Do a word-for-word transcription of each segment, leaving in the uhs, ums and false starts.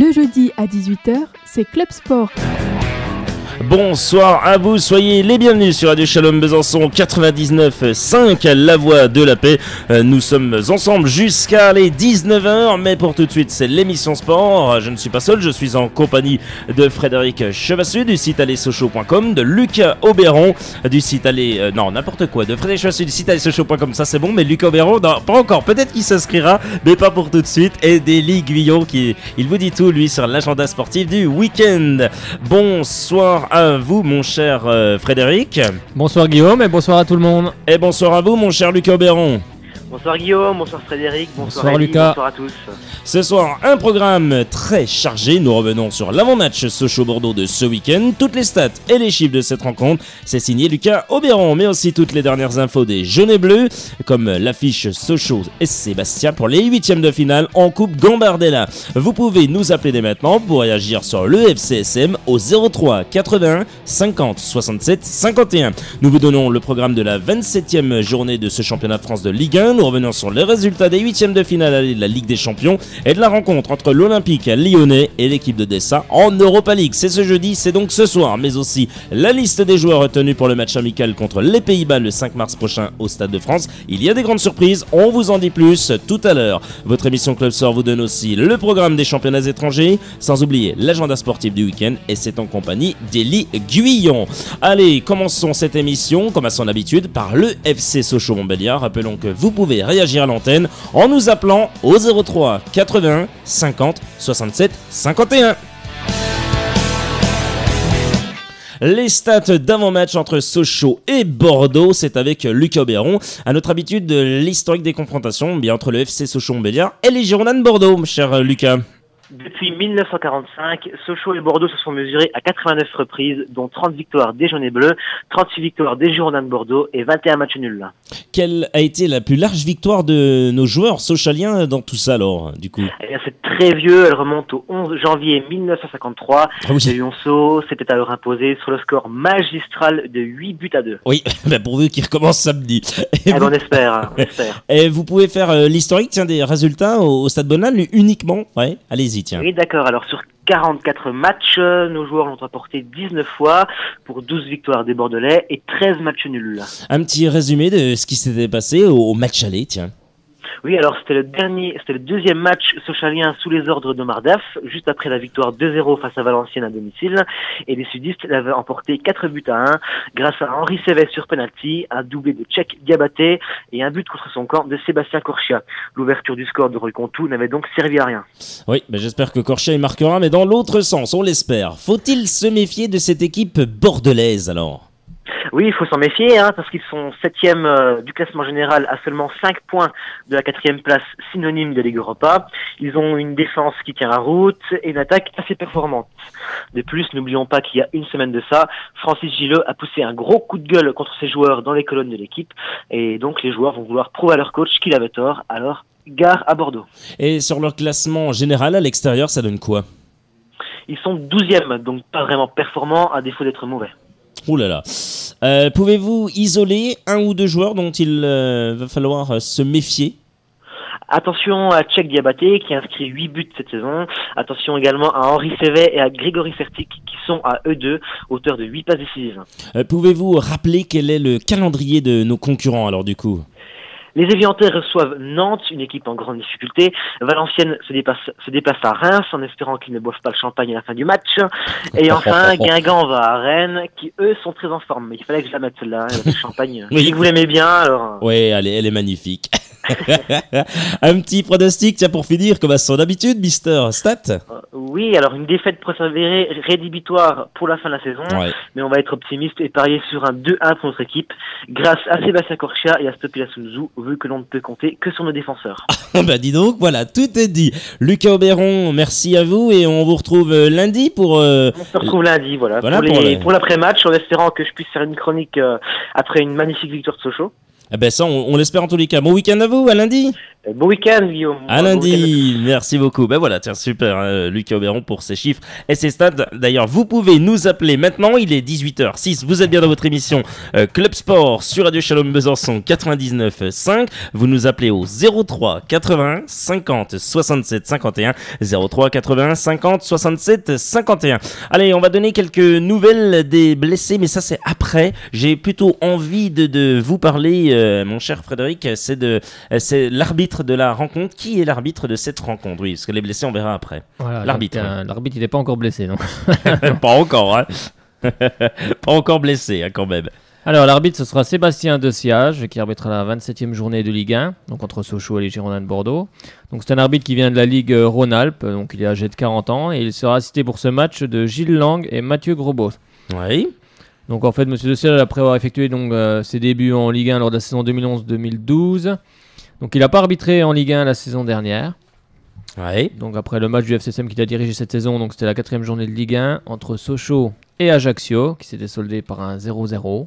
Le jeudi à dix-huit heures, c'est Club Sport. Bonsoir à vous, soyez les bienvenus sur Radio Shalom Besançon quatre-vingt-dix-neuf virgule cinq, la voix de la paix. Nous sommes ensemble jusqu'à les dix-neuf heures, mais pour tout de suite, c'est l'émission sport. Je ne suis pas seul, je suis en compagnie de Frédéric Chevassu du site aller sochaux point com, de Lucas Auberon du site aller... Euh, non, n'importe quoi, de Frédéric Chevassu du site aller sochaux point com, ça c'est bon, mais Lucas Auberon, non, pas encore, peut-être qu'il s'inscrira, mais pas pour tout de suite. Et d'Élie Guyon qui, il vous dit tout, lui, sur l'agenda sportif du week-end. Bonsoir à vous, mon cher euh, Frédéric. Bonsoir Guillaume et bonsoir à tout le monde. Et bonsoir à vous, mon cher Lucas Auberon. Bonsoir Guillaume, bonsoir Frédéric, bonsoir, bonsoir Elie, Lucas. Bonsoir à tous. Ce soir, un programme très chargé. Nous revenons sur l'avant-match Sochaux-Bordeaux de ce week-end. Toutes les stats et les chiffres de cette rencontre, c'est signé Lucas Auberon. Mais aussi toutes les dernières infos des jaunes et bleus, comme l'affiche Sochaux et Sébastien pour les huitièmes de finale en Coupe Gambardella. Vous pouvez nous appeler dès maintenant pour réagir sur le F C S M au zéro trois quatre-vingt-un cinquante soixante-sept cinquante et un. Nous vous donnons le programme de la vingt-septième journée de ce championnat de France de Ligue un. Nous revenons sur les résultats des huitièmes de finale de la Ligue des Champions et de la rencontre entre l'Olympique lyonnais et l'équipe de Dessa en Europa League. C'est ce jeudi, c'est donc ce soir, mais aussi la liste des joueurs retenus pour le match amical contre les Pays-Bas le cinq mars prochain au Stade de France. Il y a des grandes surprises, on vous en dit plus tout à l'heure. Votre émission Club Sport vous donne aussi le programme des championnats étrangers, sans oublier l'agenda sportif du week-end, et c'est en compagnie d'Élie Guyon. Allez, commençons cette émission, comme à son habitude, par le F C Sochaux-Montbéliard. Rappelons que vous pouvez réagir à l'antenne en nous appelant au zéro trois quatre-vingt-un cinquante soixante-sept cinquante et un. Les stats d'avant-match entre Sochaux et Bordeaux, c'est avec Lucas Auberon. À notre habitude, l'historique des confrontations bien entre le F C Sochaux-Montbéliard et les Girondins de Bordeaux, mon cher Lucas. Depuis mille neuf cent quarante-cinq, Sochaux et Bordeaux se sont mesurés à quatre-vingt-neuf reprises, dont trente victoires des jaunes et bleus, trente-six victoires des Girondins de Bordeaux et vingt et un matchs nuls. Quelle a été la plus large victoire de nos joueurs sochaliens dans tout ça alors, du coup? Eh bien, c'est très vieux, elle remonte au onze janvier mille neuf cent cinquante-trois. Ah oui. Les Lyonceaux s'étaient alors imposés sur le score magistral de huit buts à deux. Oui, bah pourvu qu'il recommence samedi. Et, Eh vous... ben, on espère, hein, on espère. Et vous pouvez faire euh, l'historique tiens, des résultats au, au Stade Bonal uniquement. Ouais, allez-y, tiens. Oui, d'accord. Alors, sur quarante-quatre matchs, nos joueurs l'ont remporté dix-neuf fois pour douze victoires des Bordelais et treize matchs nuls. Un petit résumé de ce qui s'était passé au, au match aller, tiens. Oui, alors c'était le dernier, c'était le deuxième match sochalien sous les ordres d'Omar Daf, juste après la victoire deux zéro face à Valenciennes à domicile, et les sudistes l'avaient emporté quatre buts à un grâce à Henri Sévet sur penalty, un doublé de Tchèque Diabaté et un but contre son camp de Sébastien Corchia. L'ouverture du score de Roy Contou n'avait donc servi à rien. Oui, bah j'espère que Corchia y marquera, mais dans l'autre sens, on l'espère. Faut-il se méfier de cette équipe bordelaise alors ? Oui, il faut s'en méfier, hein, parce qu'ils sont septième euh, du classement général à seulement cinq points de la quatrième place synonyme de Ligue Europa. Ils ont une défense qui tient la route et une attaque assez performante. De plus, n'oublions pas qu'il y a une semaine de ça, Francis Gilleux a poussé un gros coup de gueule contre ses joueurs dans les colonnes de l'équipe, et donc les joueurs vont vouloir prouver à leur coach qu'il avait tort, alors gare à Bordeaux. Et sur leur classement général à l'extérieur, ça donne quoi? Ils sont douzième, donc pas vraiment performants à défaut d'être mauvais. Ouh là là. Euh, pouvez-vous isoler un ou deux joueurs dont il euh, va falloir euh, se méfier? Attention à Tchèque Diabaté qui a inscrit huit buts cette saison. Attention également à Henri Sévet et à Grégory Fertic qui sont à eux deux auteurs de huit passes décisives. Euh, pouvez-vous rappeler quel est le calendrier de nos concurrents alors du coup? Les Éviantais reçoivent Nantes, une équipe en grande difficulté. Valenciennes se déplace, se déplace à Reims en espérant qu'ils ne boivent pas le champagne à la fin du match. Et enfin, Guingamp va à Rennes, qui eux sont très en forme. Mais il fallait que je la mette celle-là, hein, le champagne. Oui. Si vous l'aimez bien, alors... Oui, allez, elle est magnifique. Un petit pronostic, tiens, pour finir, comme à son habitude, Mister Stat. Euh, oui, alors une défaite préservée rédhibitoire pour la fin de la saison. Ouais. Mais on va être optimiste et parier sur un deux un pour notre équipe, grâce à Sébastien Corchia et à Stopila Sunzu, vu que l'on ne peut compter que sur nos défenseurs. Bah dis donc, voilà, tout est dit. Lucas Auberon, merci à vous et on vous retrouve lundi pour... Euh... On se retrouve lundi, voilà, Voilà pour, pour les, le- pour l'après-match, en espérant que je puisse faire une chronique euh, après une magnifique victoire de Sochaux. Eh ben ça, on, on l'espère en tous les cas. Bon week-end à vous, à lundi. Euh, Bon week-end, Guillaume. À Bon lundi, merci beaucoup. Ben voilà, tiens, super, hein, Lucas Auberon pour ses chiffres et ses stats. D'ailleurs, vous pouvez nous appeler maintenant, il est dix-huit heures six, vous êtes bien dans votre émission euh, Club Sport sur Radio Shalom Besançon quatre-vingt-dix-neuf virgule cinq. Vous nous appelez au zéro trois quatre-vingts cinquante soixante-sept cinquante et un, zéro trois quatre-vingts cinquante soixante-sept cinquante et un. Allez, on va donner quelques nouvelles des blessés, mais ça c'est après. J'ai plutôt envie de, de vous parler, euh, mon cher Frédéric, c'est de, c'est l'arbitre de la rencontre. Qui est l'arbitre de cette rencontre? Oui, parce que les blessés, on verra après. Voilà, L'arbitre. donc, euh, l'arbitre, il n'est pas encore blessé. Non. Pas encore, hein. Pas encore blessé, hein, quand même. Alors, l'arbitre, ce sera Sébastien Deciage, qui arbitrera la vingt-septième journée de Ligue un, donc entre Sochaux et les Girondins de Bordeaux. Donc, c'est un arbitre qui vient de la Ligue Rhône-Alpes, donc il est âgé de quarante ans, et il sera assisté pour ce match de Gilles Lang et Mathieu Grosbeau. Oui. Donc, en fait, M. Deciage, après avoir effectué donc, euh, ses débuts en Ligue un lors de la saison deux mille onze deux mille douze, donc il n'a pas arbitré en Ligue un la saison dernière. Oui. Donc après le match du F C S M qu'il a dirigé cette saison, donc c'était la quatrième journée de Ligue un entre Sochaux et Ajaccio, qui s'était soldé par un zéro zéro.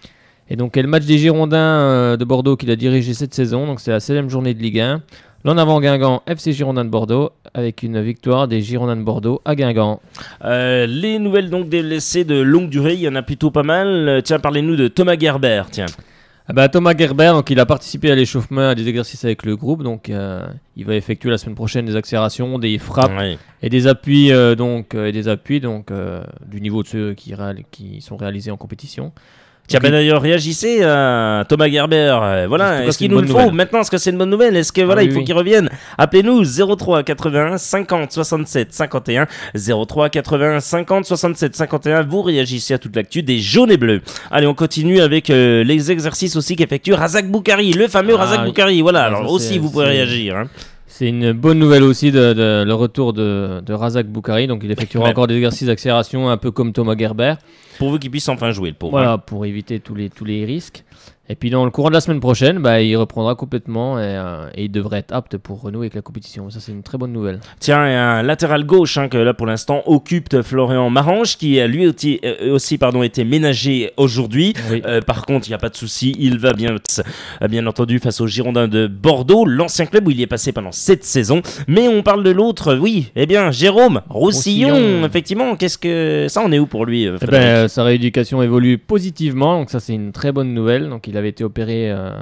Et donc et le match des Girondins euh, de Bordeaux qu'il a dirigé cette saison, donc c'est la septième journée de Ligue un. L'en avant Guingamp, F C Girondins de Bordeaux, avec une victoire des Girondins de Bordeaux à Guingamp. Euh, les nouvelles donc des blessés de longue durée, il y en a plutôt pas mal. Euh, Tiens, parlez-nous de Thomas Gerber, tiens. Ah bah, Thomas Gerber, donc, il a participé à l'échauffement, à des exercices avec le groupe, donc euh, il va effectuer la semaine prochaine des accélérations, des frappes Oui. et des appuis, euh, donc, euh, et des appuis donc, euh, du niveau de ceux qui, réal- qui sont réalisés en compétition. Tiens, Donc, ben il- d'ailleurs, réagissez à Thomas Gerber. Euh, En voilà, tout cas, est-ce c'est qu'il une nous le bonne faut nouvelle. maintenant? Est-ce que c'est une bonne nouvelle? Est-ce que voilà, Ah il oui, faut oui. qu'il revienne? Appelez-nous zéro trois quatre-vingts cinquante soixante-sept cinquante et un, zéro trois quatre-vingts cinquante soixante-sept cinquante et un. Vous réagissez à toute l'actu des jaunes et bleus. Allez, on continue avec euh, les exercices aussi qu'effectue Razak Boukari, le fameux Ah Razak oui. Boukari. Voilà, Ah, alors ça, aussi c'est- vous pouvez c'est- réagir. Hein. C'est une bonne nouvelle aussi de, de- le retour de, de Razak Boukari, donc il effectuera Ouais. encore des exercices d'accélération un peu comme Thomas Gerber. Pourvu qu'il puisse enfin jouer le pauvre. Voilà, hein. pour éviter tous les, tous les risques. Et puis dans le courant de la semaine prochaine, bah, il reprendra complètement et, euh, et il devrait être apte pour renouer avec la compétition. Ça, c'est une très bonne nouvelle. Tiens, et un latéral gauche hein, que là pour l'instant occupe Florian Marange qui a lui aussi, euh, aussi pardon, été ménagé aujourd'hui. Oui. Euh, par contre, il n'y a pas de souci, il va bien, euh, bien entendu face aux Girondins de Bordeaux, l'ancien club où il y est passé pendant cette saison. Mais on parle de l'autre, oui, eh bien Jérôme Roussillon, Roussillon. effectivement. Qu'est-ce que ça en est où pour lui, euh, Eh ben, Frédéric euh, sa rééducation évolue positivement, donc ça c'est une très bonne nouvelle. Donc il avait été opéré, euh,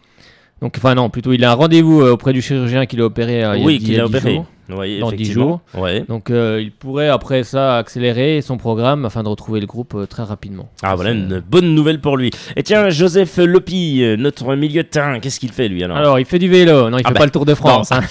donc enfin non, plutôt il a un rendez-vous euh, auprès du chirurgien qui l'a opéré euh, il y a Oui, dix- qu'il il y a dix opéré. jours. Oui, Dans dix effectivement. Ouais. Donc euh, il pourrait après ça accélérer son programme afin de retrouver le groupe euh, très rapidement. Ah voilà, C'est- une bonne nouvelle pour lui. Et tiens, Joseph Lopi, euh, notre milieu de terrain, qu'est-ce qu'il fait lui alors? Alors, il fait du vélo. Non, il Ah fait bah, pas le Tour de France. hein.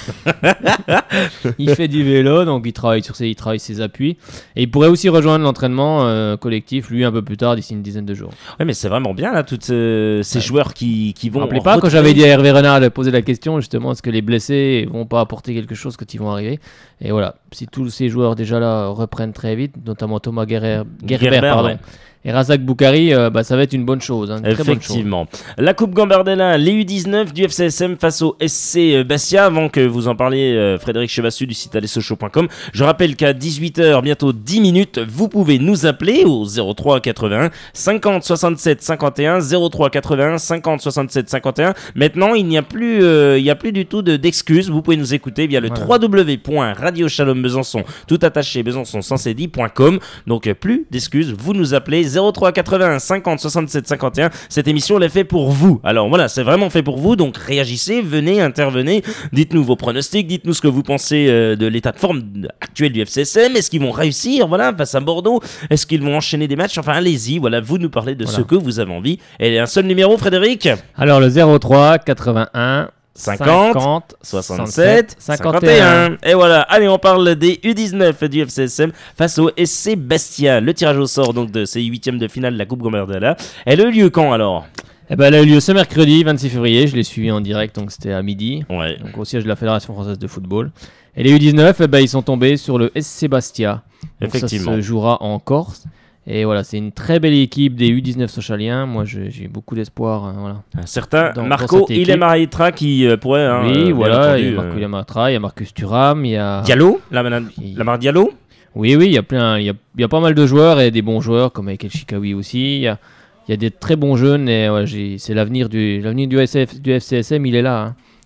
Il fait du vélo, donc il travaille sur ses, il travaille ses appuis. Et il pourrait aussi rejoindre l'entraînement euh, collectif, lui, un peu plus tard, d'ici une dizaine de jours. Ouais, mais c'est vraiment bien là, tous euh, ces Ouais. joueurs qui, qui Vous vont. vous rappelez pas quand retrouver- j'avais dit à Hervé Renard de poser la question, justement, est-ce que les blessés vont pas apporter quelque chose quand ils vont arriver? Et voilà, si tous ces joueurs déjà là reprennent très vite, notamment Thomas Gerber, Gerber, Gerber, pardon, ouais. et Razak Boukari, euh, bah, ça va être une bonne chose. Hein, une très bonne chose. Effectivement. La Coupe Gambardella, les U dix-neuf du F C S M face au S C Bastia. Avant que vous en parliez, euh, Frédéric Chevassu du site allezsochaux point com. Je rappelle qu'à dix-huit heures, bientôt dix minutes, vous pouvez nous appeler au zéro trois quatre-vingts cinquante soixante-sept cinquante et un, zéro trois quatre-vingts cinquante soixante-sept cinquante et un. Maintenant, il n'y a plus, euh, il y a plus du tout de, d'excuses. Vous pouvez nous écouter via le Voilà. w w w point radio shalom besançon, tout attaché, besançon sans c d point com. Donc, euh, plus d'excuses. Vous nous appelez zéro trois quatre-vingts cinquante soixante-sept cinquante et un. Cette émission, elle est faite pour vous. Alors voilà, c'est vraiment fait pour vous. Donc réagissez, venez, intervenez. Dites-nous vos pronostics. Dites-nous ce que vous pensez euh, de l'état de forme actuel du F C S M. Est-ce qu'ils vont réussir, voilà, face à Bordeaux? Est-ce qu'ils vont enchaîner des matchs? Enfin, allez-y. Voilà, vous nous parlez de Voilà. ce que vous avez envie. Et un seul numéro, Frédéric? Alors le zéro trois quatre-vingt-un cinquante, soixante-sept soixante-sept, cinquante et un. Et voilà, allez, on parle des U dix-neuf du F C S M face au S C Bastia. Le tirage au sort donc de ces huitièmes de finale de la Coupe Gambardella. Elle a eu lieu quand alors? Eh ben, elle a eu lieu ce mercredi vingt-six février, je l'ai suivi en direct, donc c'était à midi, Ouais. donc au siège de la Fédération Française de Football. Et les U dix-neuf, eh ben, ils sont tombés sur le S C Bastia. Donc Effectivement. ça se jouera en Corse. Et voilà, c'est une très belle équipe des U dix-neuf sochaliens. Moi, j'ai j'ai beaucoup d'espoir. hein, voilà. Un certain Dans- dans Marco cette équipe. Ilemaitra qui euh, pourrait. Hein, oui, euh, bien voilà, entendu, il y a Marco euh, Yamatra, il y a Marcus Thuram, il y a... Diallo, la, la, Il- Lamar Diallo. Oui, oui, il y a plein, il y a, il y a pas mal de joueurs et des bons joueurs comme Michael Chikawi aussi. Il y a, il y a des très bons jeunes et ouais, j'ai- c'est l'avenir du, l'avenir du, S F, du F C S M, il est là. hein.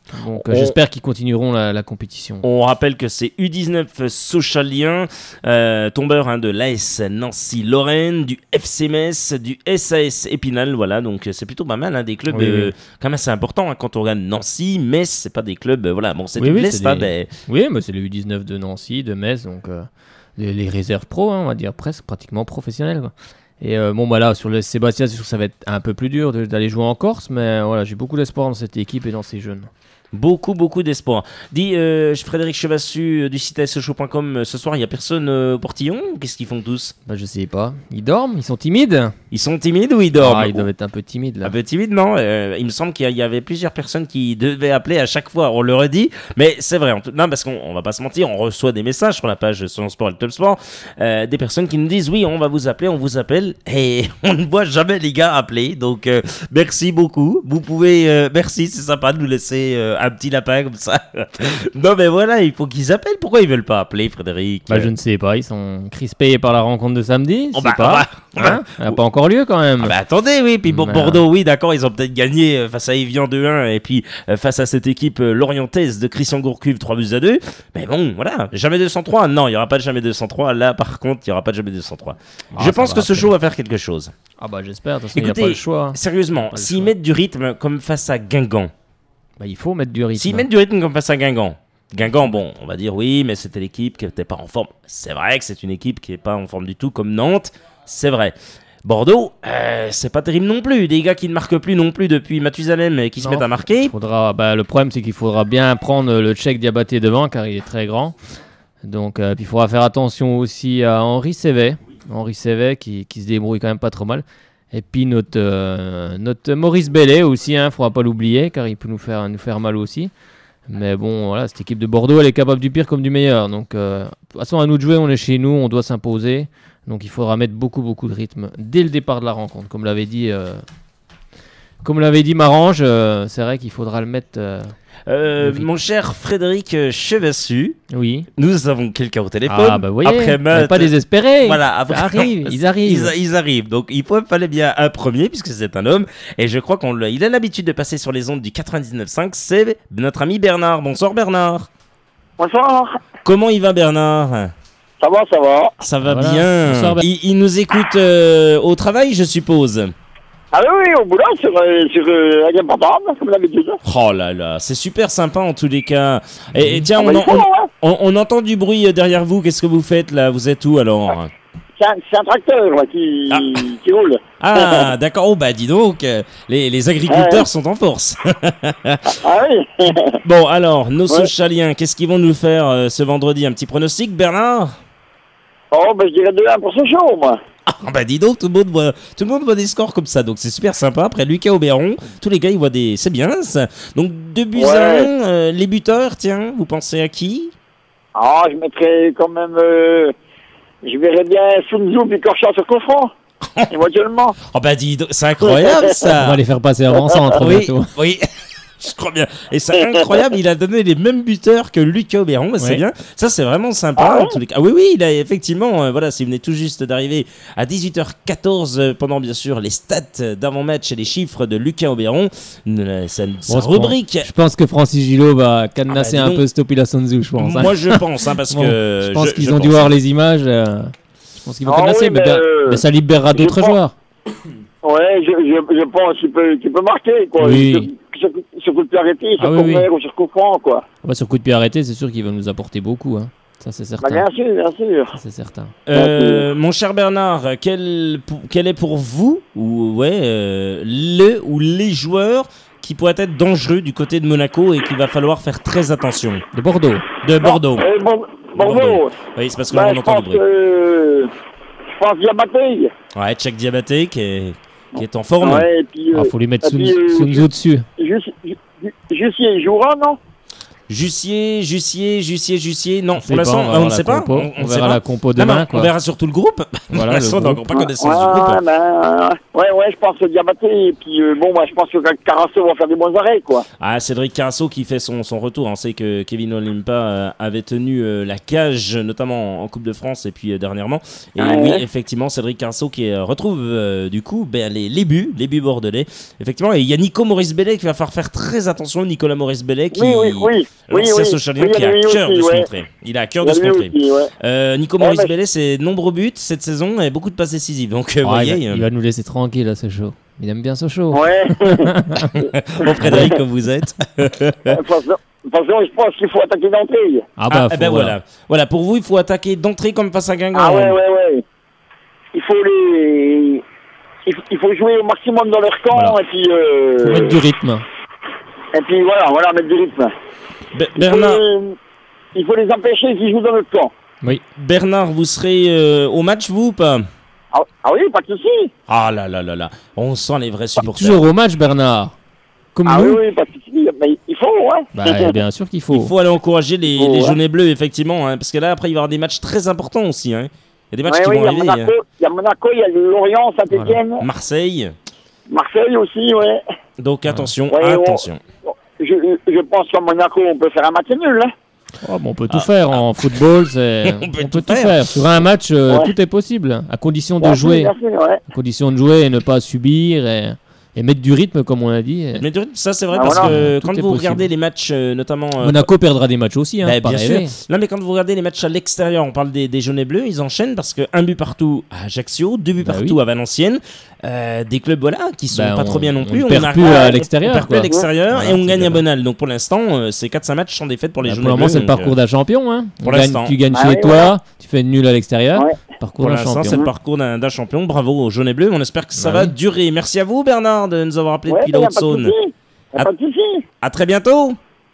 Donc euh, On- j'espère qu'ils continueront la, la compétition. On rappelle que c'est U dix-neuf Socialien, euh, tombeur hein, de l'A S Nancy-Lorraine, du F C Metz, du S A S Épinal, voilà, donc euh, c'est plutôt pas mal, hein, des clubs Oui, euh, oui. quand même assez importants, hein, quand on regarde Nancy, Metz, c'est pas des clubs, euh, voilà, bon c'est Oui, tout oui, l'Est, c'est hein, des- mais- Oui, mais c'est le U dix-neuf de Nancy, de Metz, donc euh, les, les réserves pro, hein, on va dire presque pratiquement professionnelles. Quoi. Et euh, bon, bah là, sur le Sébastien, c'est sûr que ça va être un peu plus dur de- d'aller jouer en Corse, mais voilà, j'ai beaucoup d'espoir dans cette équipe et dans ces jeunes. Beaucoup, beaucoup d'espoir. Dis, euh, Frédéric Chevassu euh, du site A S Sochaux point com, euh, ce soir, il n'y a personne euh, au portillon? Qu'est-ce qu'ils font tous? Bah, je sais pas. Ils dorment? Ils sont timides? Ils sont timides ou ils dorment? Ah, ils doivent être un peu timides là. Un peu timide, non? Euh, Il me semble qu'il y a- il y avait plusieurs personnes qui devaient appeler à chaque fois. On le redit, mais c'est vrai. en tout- Non, parce qu'on on va pas se mentir, on reçoit des messages sur la page Selon Sport et le Top Sport, euh, des personnes qui nous disent oui, on va vous appeler, on vous appelle, et on ne voit jamais les gars appeler. Donc euh, merci beaucoup. Vous pouvez, euh, merci, c'est sympa de nous laisser euh, un petit lapin comme ça. Non, mais voilà, il faut qu'ils appellent. Pourquoi ils veulent pas appeler, Frédéric? Bah, je ne sais pas. Ils sont crispés par la rencontre de samedi. Je Oh, sais bah, pas. on va- Hein Elle n'a pas encore lieu quand même. Ah bah attendez, oui, puis bon, Mais, Bordeaux, oui, d'accord, ils ont peut-être gagné euh, face à Evian deux un et puis euh, face à cette équipe euh, lorientaise de Christian Gourcuff trois buts à deux. Mais bon, voilà, jamais deux cent trois. Non, il n'y aura pas de jamais deux cent trois. Là, par contre, il n'y aura pas de jamais deux cent trois. Ah, Je ça pense va que ce après. show va faire quelque chose. Ah bah j'espère. De toute façon, il n'y a Écoutez, pas le choix. Sérieusement, Pas le s'ils choix. mettent du rythme comme face à Guingamp, Bah, il faut mettre du rythme. s'ils mettent du rythme comme face à Guingamp, Guingamp, bon, on va dire oui, mais c'était l'équipe qui n'était pas en forme. C'est vrai que c'est une équipe qui n'est pas en forme du tout, comme Nantes, c'est vrai. Bordeaux, euh, c'est pas terrible non plus. Des gars qui ne marquent plus non plus depuis Mathusalem et qui se Non, mettent à marquer. Il faudra, bah, le problème, c'est qu'il faudra bien prendre le Tchèque Diabaté devant, car il est très grand. Donc, euh, puis il faudra faire attention aussi à Henri Sévet. Henri Sévet qui, qui se débrouille quand même pas trop mal. Et puis notre, euh, notre Maurice Bellet aussi, il hein, ne faudra pas l'oublier, car il peut nous faire, nous faire mal aussi. Mais bon, voilà, cette équipe de Bordeaux, elle est capable du pire comme du meilleur. Donc, euh, de toute façon, à nous de jouer, on est chez nous, on doit s'imposer. Donc, il faudra mettre beaucoup, beaucoup de rythme dès le départ de la rencontre. Comme l'avait dit, euh, comme l'avait dit Marange, euh, c'est vrai qu'il faudra le mettre. euh, Euh, Vite. mon cher Frédéric euh, Chevassu, oui. nous avons quelqu'un au téléphone. Ah, bah, vous voyez, après on Matt, n'est pas désespérés. Voilà, après, Ça arrive, ils arrivent. Ils, ils arrivent. Donc il faut, fallait bien un premier puisque c'est un homme. Et je crois qu'on il a l'habitude de passer sur les ondes du quatre-vingt-dix-neuf virgule cinq. C'est notre ami Bernard. Bonsoir Bernard. Bonsoir. Comment il va Bernard? Ça va, ça va. Ça va Voilà. bien. Bonsoir, Ber- il, il nous écoute euh, au travail, je suppose. Ah oui, oui, au boulot, sur, euh, sur euh, la gamme portable, comme d'habitude. Oh là là, c'est super sympa en tous les cas. Et, et tiens, Ah on, bah, il en- faut, hein. on- on entend du bruit derrière vous. Qu'est-ce que vous faites là? Vous êtes où alors? C'est un, c'est un tracteur ouais, qui, Ah. qui roule. Ah, d'accord. Oh, bah dis donc, euh, les, les agriculteurs Ouais. sont en force. Ah oui. Bon, alors, nos Ouais. Sochaliens, qu'est-ce qu'ils vont nous faire euh, ce vendredi? Un petit pronostic, Bernard? Oh, ben je dirais deux un pour ce show, moi. Ah, bah dis donc, tout le monde voit, tout le monde voit des scores comme ça, donc c'est super sympa. Après Lucas Auberon, tous les gars, ils voient des... C'est bien, ça. Donc, deux buts Ouais. à un, euh, les buteurs, tiens, vous pensez à qui? Ah, je mettrais quand même... Euh, je verrais bien Sun Tzu puis Corchat sur Confront. Éventuellement. Oh, bah dis donc, c'est incroyable, On ça. va les faire passer avant centre Oui, bientôt. oui. Je crois bien. Et c'est incroyable, il a donné les mêmes buteurs que Lucas Auberon, c'est Ouais. bien. Ça, c'est vraiment sympa. Ah ouais en tous les cas. Ah oui, oui, il a effectivement, euh, voilà, s'il venait tout juste d'arriver à dix-huit heures quatorze, euh, pendant bien sûr les stats d'avant-match et les chiffres de Lucas Auberon, euh, ça, sa Bon, je rubrique. Je pense que Francis Gillot va cadenasser Ah bah, dis un donc. peu Stopila Sonzu, je pense. hein. Moi, je pense, hein, parce Bon, que. je pense qu'ils ont dû pense. voir les images. euh, je pense qu'ils vont Ah cadenasser, oui, mais, mais, ben- euh, mais ça libérera je d'autres pense- joueurs. Ouais, je, je, je pense qu'il peut, qu'il peut marquer, quoi. Oui. Sur, sur, sur coup de pied arrêté, sur Ah oui, corner ou sur Confront, quoi. Ah bah, sur coup de pied arrêté, c'est sûr qu'il va nous apporter beaucoup. Hein. Ça, c'est Bah, certain. bien sûr, bien sûr. Ça, c'est certain. Euh, mon cher Bernard, quel, pour- quel est pour vous, ou ouais, euh, le ou les joueurs qui pourraient être dangereux du côté de Monaco et qu'il va falloir faire très attention? De Bordeaux. De Bordeaux. Euh, bon, Bordeaux. Bordeaux. Oui, c'est parce que Bah, là, on je entend pense du bruit. que... Je pense Diabaté. Ouais, Tchèque Diabaté qui est, qui est en forme. Ouais, et puis... Il Euh, faut lui mettre et Sun, puis, euh, Sun Tzu dessus. Juste, Jussi, il jouera, non? Jussier, Jussier, Jussier, Jussier. Non, On pour sait pas, l'instant, on va on ne voir sait la pas. compo. On, On ne sait verra pas. la compo Non, demain, mais quoi. on verra surtout le groupe. Voilà, Pour l'instant, on le n'a groupe. encore pas connaissance du groupe. Ouais, ben, ouais, ouais, je pense que Diabaté, et puis euh, bon, moi, je pense que Carasso va faire des bons arrêts, quoi. Ah, Cédric Carasso qui fait son, son retour. On sait que Kevin Olimpa euh, avait tenu euh, la cage, notamment en Coupe de France et puis euh, dernièrement. Et Ouais. oui, effectivement, Cédric Carasso qui euh, retrouve euh, du coup ben, les, les buts, les buts bordelais. Effectivement, et il y a Nico Maurice Bellet qui va falloir faire très attention. Nicolas Maurice Bellet qui, Oui, oui, oui. Oui, l'ancien oui. Socialien, Oui, il y qui a a à lui cœur aussi, de se ouais. montrer. Il a à cœur Il y de a se lui montrer. aussi, ouais. Euh, Nico Ouais, Maurice mais- Bellet, c'est nombreux buts cette saison et beaucoup de passes décisives. Donc, euh, vous Ah, il, voyez, va, il va nous laisser tranquille, là, Sochaux. Il aime bien Sochaux. Ouais. bon Frédéric, comme vous êtes. De toute façon, de toute façon, je pense qu'il faut attaquer d'entrée. Ah bah, Ah, faut- eh ben voilà. voilà. Pour vous, il faut attaquer d'entrée comme face à Guingamp. Ah ouais, ouais, ouais. Il faut les... Il faut, il faut jouer au maximum dans leur camp, Voilà. et puis... Euh... Faut mettre du rythme. Et puis voilà, voilà, mettre du rythme. Be- Il faut, Bernard, les... il faut les empêcher qu'ils jouent dans notre camp. Oui. Bernard, vous serez euh, au match, vous ou pas? Ah, ah oui, pas de souci. Ah là là là là, on sent les vrais supporters. Toujours au match, Bernard. Comme Ah oui, nous. oui, pas de souci. Mais il faut, ouais. Bah, bien sûr qu'il faut. Il faut aller encourager les, Oh, les ouais. jaunes et bleus, effectivement, hein, parce que là, après, il va y avoir des matchs très importants aussi. Hein. Il y a des matchs Ouais, qui oui, vont il y a arriver. Monaco, il y a Monaco, il y a Lorient, Saint-Etienne, hein. Marseille. Marseille aussi, ouais. Donc attention, Ouais, on- attention. Je, je pense qu'à Monaco, on peut faire un match nul, hein. Oh, bon, on peut tout faire en football. c'est- On on peut peut, tout tout faire. faire. Sur un match, euh, Ouais. tout est possible, à condition de Bien sûr, jouer. bien sûr, ouais. À condition de jouer et ne pas subir et, et mettre du rythme, comme on a dit. Et Mais de- ça, c'est vrai, Ah, parce voilà. que Tout quand est vous possible. regardez les matchs, euh, notamment. euh, Monaco perdra des matchs aussi, hein, bah, faut pas bien sûr. rêver. Non, mais quand vous regardez les matchs à l'extérieur, on parle des, des jaunes et bleus, ils enchaînent parce que un but partout à Ajaccio, deux buts Bah partout oui. à Valenciennes, euh, des clubs voilà qui sont Bah, pas on- trop bien non on plus. ne perd a- plus à l'extérieur, On perd plus quoi. à l'extérieur Voilà, et on c'est gagne à bien. Bonal. Donc pour l'instant, euh, c'est quatre cinq matchs sans défaite pour les Bah, jaunes pour et le moment, bleus. c'est le donc, parcours euh, d'un champion. Hein. pour On gagne- l'instant. tu gagnes Ah chez oui, toi, voilà. tu fais nul à l'extérieur. Ouais. Parcours Pour d'un l'instant, champion. c'est le parcours d'un d'un champion. Bravo aux jaunes et bleus. On espère que ça Bah va oui. durer. Merci à vous, Bernard, de nous avoir appelé Ouais, depuis y a la pas de Haute-Saône. souci. Y a Ah. pas de souci. À très bientôt.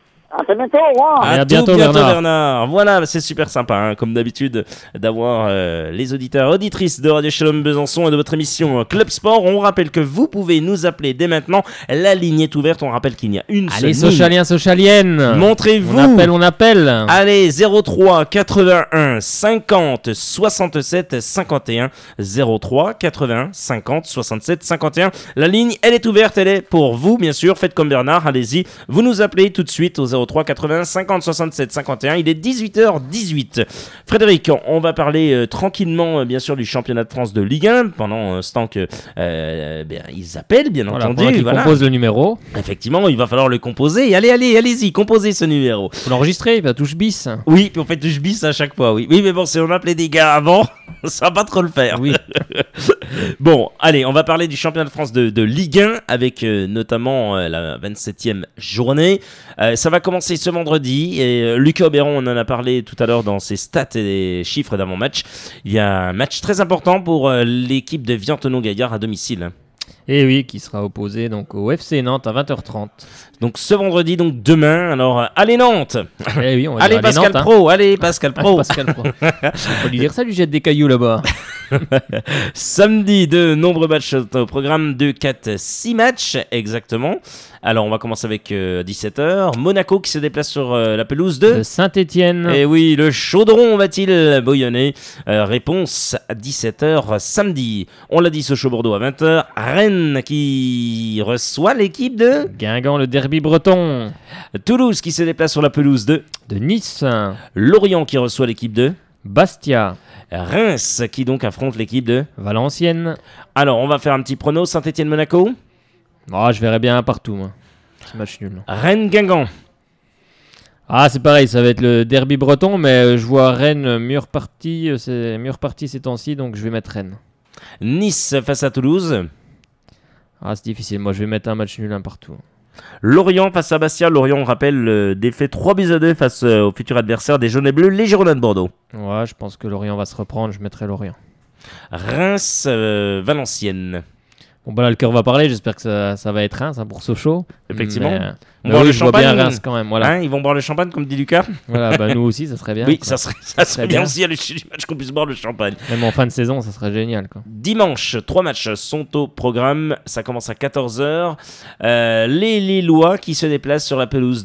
À très bientôt, au revoir. Allez, à tout bientôt, Bernard. Voilà, c'est super sympa, hein, comme d'habitude, d'avoir euh, les auditeurs et auditrices de Radio Shalom Besançon et de votre émission euh, Club Sport. On rappelle que vous pouvez nous appeler dès maintenant. La ligne est ouverte. On rappelle qu'il n'y a une Allez, seule ligne. Socialiens, Socialiennes. Montrez-vous. On appelle, on appelle. Allez, zéro trois quatre-vingt-un cinquante soixante-sept cinquante et un. zéro trois quatre-vingt-un cinquante soixante-sept cinquante et un. La ligne, elle est ouverte, elle est pour vous, bien sûr. Faites comme Bernard, allez-y. Vous nous appelez tout de suite au zéro trois quatre-vingt-un cinquante soixante-sept cinquante et un. Il est dix-huit heures dix-huit. Frédéric, on va parler euh, tranquillement, euh, bien sûr, du championnat de France de Ligue un pendant euh, ce temps que euh, ben, ils appellent, bien Voilà, entendu. pendant qu'il Voilà. compose le numéro. Effectivement, il va falloir le composer. Allez, allez, allez-y, composez ce numéro. Faut l'enregistrer, la touche bis. Oui, puis on fait touche bis à chaque fois, oui. Oui, mais bon, si on appelait des gars avant, ça va pas trop le faire. Oui. Bon, allez, on va parler du championnat de France de, de Ligue un avec euh, notamment euh, la vingt-septième journée. Euh, ça va commencer ce vendredi et euh, Lucas Oberon, on en a parlé tout à l'heure dans ses stats et chiffres d'avant-match. Il y a un match très important pour euh, l'équipe de Viantono-Gaillard à domicile. Et oui, qui sera opposé donc au F C Nantes à vingt heures trente. Donc ce vendredi, donc demain. Alors, euh, allez Nantes. Eh oui, on va Allez dire Pascal Nantes, hein. Pro, allez Pascal Ah, Pro. Pascal Pro. On peut lui dire ça, lui jette des cailloux là-bas. Samedi, de nombreux matchs au programme, deux, quatre, six matchs exactement. Alors on va commencer avec euh, dix-sept heures. Monaco qui se déplace sur euh, la pelouse de... De Saint-Etienne. Et oui, le chaudron va-t-il bouillonner? Euh, Réponse à dix-sept heures samedi. On l'a dit, Sochaux-Bordeaux à vingt heures. Rennes qui reçoit l'équipe de... Guingamp, le derby breton. Toulouse qui se déplace sur la pelouse de... De Nice. Lorient qui reçoit l'équipe de... Bastia. Reims qui donc affronte l'équipe de... Valenciennes. Alors on va faire un petit prono. Saint-Etienne-Monaco. Oh, je verrais bien un partout, moi. Petit match nul. Rennes-Guingamp. Ah, c'est pareil, ça va être le derby breton, mais euh, je vois Rennes mieux reparti, euh, c'est mieux reparti ces temps-ci, donc je vais mettre Rennes. Nice face à Toulouse. Ah, c'est difficile, moi je vais mettre un match nul un partout. Lorient face à Bastia. Lorient, on rappelle, euh, défait trois buts à deux face euh, au futur adversaire des jaunes et bleus, les Girondins de Bordeaux. Ouais, je pense que Lorient va se reprendre, je mettrai Lorient. Reims, euh, Valenciennes. Bon, bah là, le cœur va parler, j'espère que ça, ça va être Reims hein, pour Sochaux. Effectivement. Mais, On mais boit oui, le je vois bien champagne. Reims quand même, voilà. Hein, ils vont boire le champagne, comme dit Lucas. Voilà, bah nous aussi, ça serait bien. Oui, quoi. ça serait, ça serait serait bien bien. aussi à l'issue du match qu'on puisse boire le champagne. Même en fin de saison, ça serait génial, quoi. Dimanche, trois matchs sont au programme. Ça commence à quatorze heures. Euh, les Lillois qui se déplacent sur la pelouse de...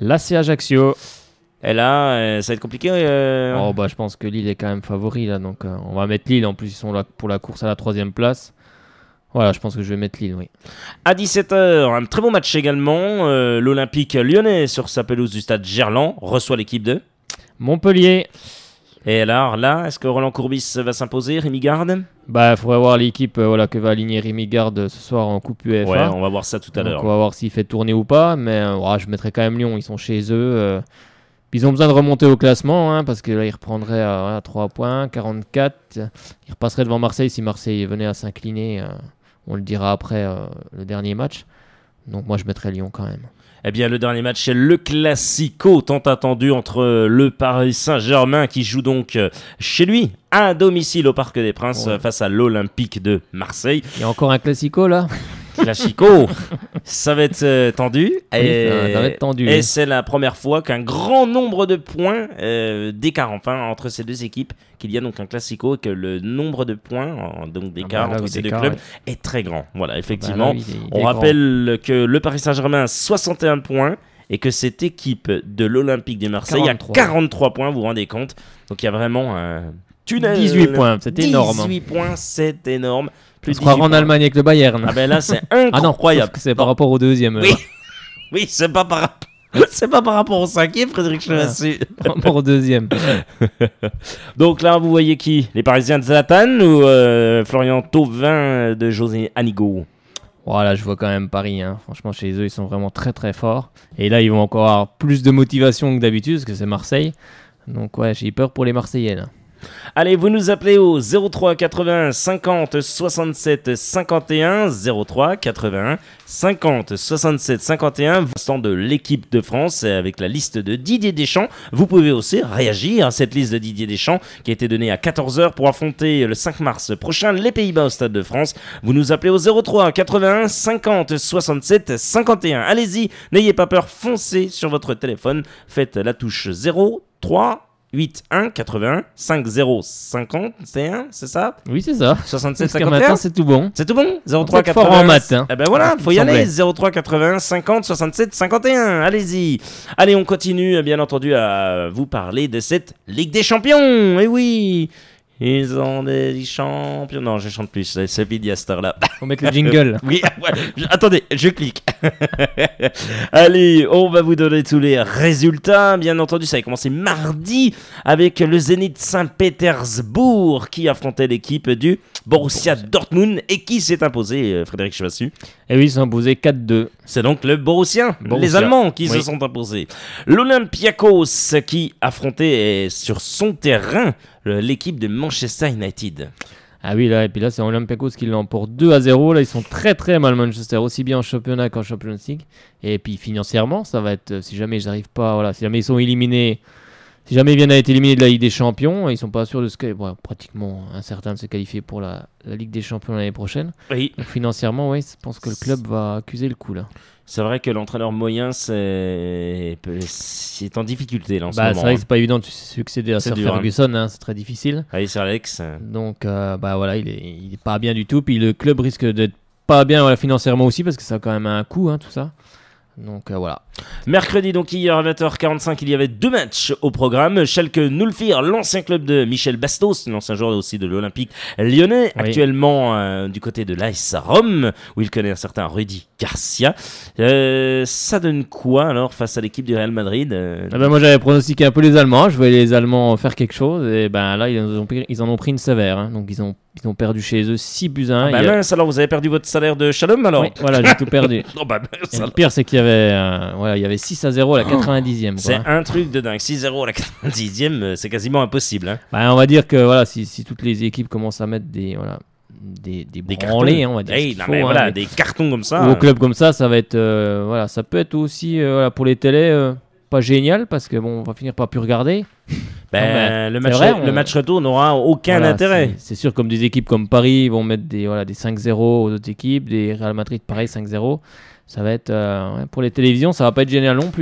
L'A C Ajaccio. Et là, euh, ça va être compliqué. Euh... Oh, bah, je pense que Lille est quand même favori là, donc euh, on va mettre Lille. En plus, ils sont là pour la course à la troisième place. Voilà, je pense que je vais mettre Lille, oui. À dix-sept heures, un très bon match également. Euh, L'Olympique lyonnais, sur sa pelouse du stade Gerland, reçoit l'équipe de Montpellier. Et alors là, est-ce que Roland Courbis va s'imposer, Rémi Garde? Bah, il faudrait voir l'équipe euh, voilà, que va aligner Rémi Garde ce soir en Coupe U E F A. Ouais, on va voir ça tout à Donc, l'heure. on va voir s'il fait tourner ou pas, mais euh, ouais, je mettrais quand même Lyon, ils sont chez eux. Euh, ils ont besoin de remonter au classement, hein, parce que là, ils reprendraient à, à trois points, quarante-quatre. Ils repasseraient devant Marseille si Marseille venait à s'incliner. Euh, on le dira après euh, le dernier match. Donc moi, je mettrais Lyon quand même. Eh bien, le dernier match, c'est le Classico tant attendu entre le Paris Saint-Germain qui joue donc chez lui, à domicile au Parc des Princes, Ouais. face à l'Olympique de Marseille. Il y a encore un Classico là. Classico, ça va être euh, tendu. Oui, et ça- ça va être tendu, et oui. c'est la première fois qu'un grand nombre de points euh, d'écart enfin entre ces deux équipes, qu'il y a donc un Classico et que le nombre de points, en- donc d'écart Ah bah là, entre oui, ces deux d'écart, clubs, ouais. est très grand. Voilà, Bah effectivement. là, oui, il est- il On est grand. rappelle que le Paris Saint-Germain a soixante et un points et que cette équipe de l'Olympique de Marseille quarante-trois. a quarante-trois points, vous vous rendez compte? Donc il y a vraiment un tunnel. dix-huit points, c'est énorme. dix-huit points, c'est énorme. On Plus se croirait dix-huit en points. Allemagne avec le Bayern. Ah ben là c'est Ah non, incroyable. sauf que c'est par rapport au deuxième. Oui. là. Oui, c'est pas par rapport. C'est pas par rapport au cinquième, Frédéric Chevassu. Par rapport au deuxième. Donc là, vous voyez qui? Les Parisiens de Zlatan ou euh, Florian Thauvin de José Anigo? Voilà, je vois quand même Paris. Hein. Franchement, chez eux, ils sont vraiment très très forts. Et là, ils vont encore avoir plus de motivation que d'habitude parce que c'est Marseille. Donc ouais, j'ai peur pour les Marseillais là. Allez, vous nous appelez au zéro trois quatre-vingts cinquante soixante-sept cinquante et un, zéro trois quatre-vingts cinquante soixante-sept cinquante et un, instant de l'équipe de France avec la liste de Didier Deschamps. Vous pouvez aussi réagir à cette liste de Didier Deschamps qui a été donnée à quatorze heures pour affronter le cinq mars prochain les Pays-Bas au Stade de France. Vous nous appelez au zéro trois quatre-vingts cinquante soixante-sept cinquante et un. Allez-y, n'ayez pas peur, foncez sur votre téléphone, faites la touche zéro trois huit un quatre-vingts cinquante cinquante, c'est un, c'est ça? Oui, c'est ça. soixante-sept Jusqu'à cinquante et un. maintenant, c'est tout bon. C'est tout bon? zéro Vous trois êtes fort quatre-vingts. en maths, hein. Eh ben voilà, Il faut y me semblait. aller. zéro trois quatre-vingts cinquante soixante-sept cinquante et un. Allez-y. Allez, on continue, bien entendu, à vous parler de cette Ligue des Champions. Eh oui, ils ont des champions. Non, je chante plus. C'est c'est fini à cette heure-là. Faut mettre le jingle. Oui, ouais, je- attendez, je clique. Allez, on va vous donner tous les résultats. Bien entendu, ça a commencé mardi avec le Zénith Saint-Pétersbourg qui affrontait l'équipe du Borussia Dortmund et qui s'est imposé, euh, Frédéric Chevassu. Et oui, ils sont imposés quatre deux. C'est donc le Borussia, Borussia. les Allemands qui se Oui. sont imposés. L'Olympiakos qui affrontait euh, sur son terrain le- l'équipe de Manchester United. Ah oui, là, et puis là, c'est Olympiakos qui l'emporte deux à zéro. Là, ils sont très très mal Manchester, aussi bien en championnat qu'en Champions League. Et puis financièrement, ça va être, euh, si jamais ils n'arrivent pas, voilà, si jamais ils sont éliminés, si jamais ils viennent à être éliminés de la Ligue des Champions, ils sont pas sûrs de se qualifier, bon, pratiquement incertains de se qualifier pour la, la Ligue des Champions l'année prochaine. Oui, Donc financièrement, oui, je pense que le club va accuser le coup là. c'est vrai que l'entraîneur moyen c'est c'est en difficulté là en ce Bah, c'est moment. vrai hein. que c'est pas évident de succéder à C'est Sir dur, hein. Ferguson, hein, c'est très difficile. Allez, c'est Alex. Donc euh, bah voilà, il est, il est pas bien du tout. Puis le club risque d'être pas bien voilà, financièrement aussi parce que ça a quand même un coût, hein, tout ça. Donc euh, voilà. Mercredi, donc hier à vingt heures quarante-cinq, il y avait deux matchs au programme. Schalke Nulfir, l'ancien club de Michel Bastos, l'ancien joueur aussi de l'Olympique lyonnais, Oui. actuellement euh, du côté de l'A S Rome, où il connaît un certain Rudy Garcia. Euh, ça donne quoi alors face à l'équipe du Real Madrid euh, Ah bah, moi j'avais pronostiqué un peu les Allemands. Je voyais les Allemands faire quelque chose et ben là ils en ont pris, ils en ont pris une sévère. Hein. Donc ils ont ils ont perdu chez eux six buts à un. Bah Il y a- mince, alors vous avez perdu votre salaire de Shalom alors? Oui, voilà, j'ai tout perdu. Non, bah, mince, Et le alors. pire c'est qu'il y avait euh, voilà, il y avait six à zéro à la quatre-vingt-dixième. quoi, C'est hein. un truc de dingue. six zéro à la quatre-vingt-dixième, euh, c'est quasiment impossible. Hein. Bah, on va dire que voilà, si, si toutes les équipes commencent à mettre des voilà des des, Des branlés, cartons. hein, on va dire. Eh, ce qu'il non, faut, mais hein, voilà, mais- des cartons comme ça. ou au euh, club comme ça, ça va être euh, voilà, ça peut être aussi euh, voilà, pour les télés euh, pas génial parce que bon, on va finir par plus regarder. ben, Non, mais le, c'est match, vrai, on- le match retour n'aura aucun Voilà, intérêt. c'est- C'est sûr, comme des équipes comme Paris vont mettre des voilà des cinq zéro aux autres équipes, des Real Madrid pareil cinq zéro. Ça va être euh, ouais, pour les télévisions, ça va pas être génial non plus. Hein.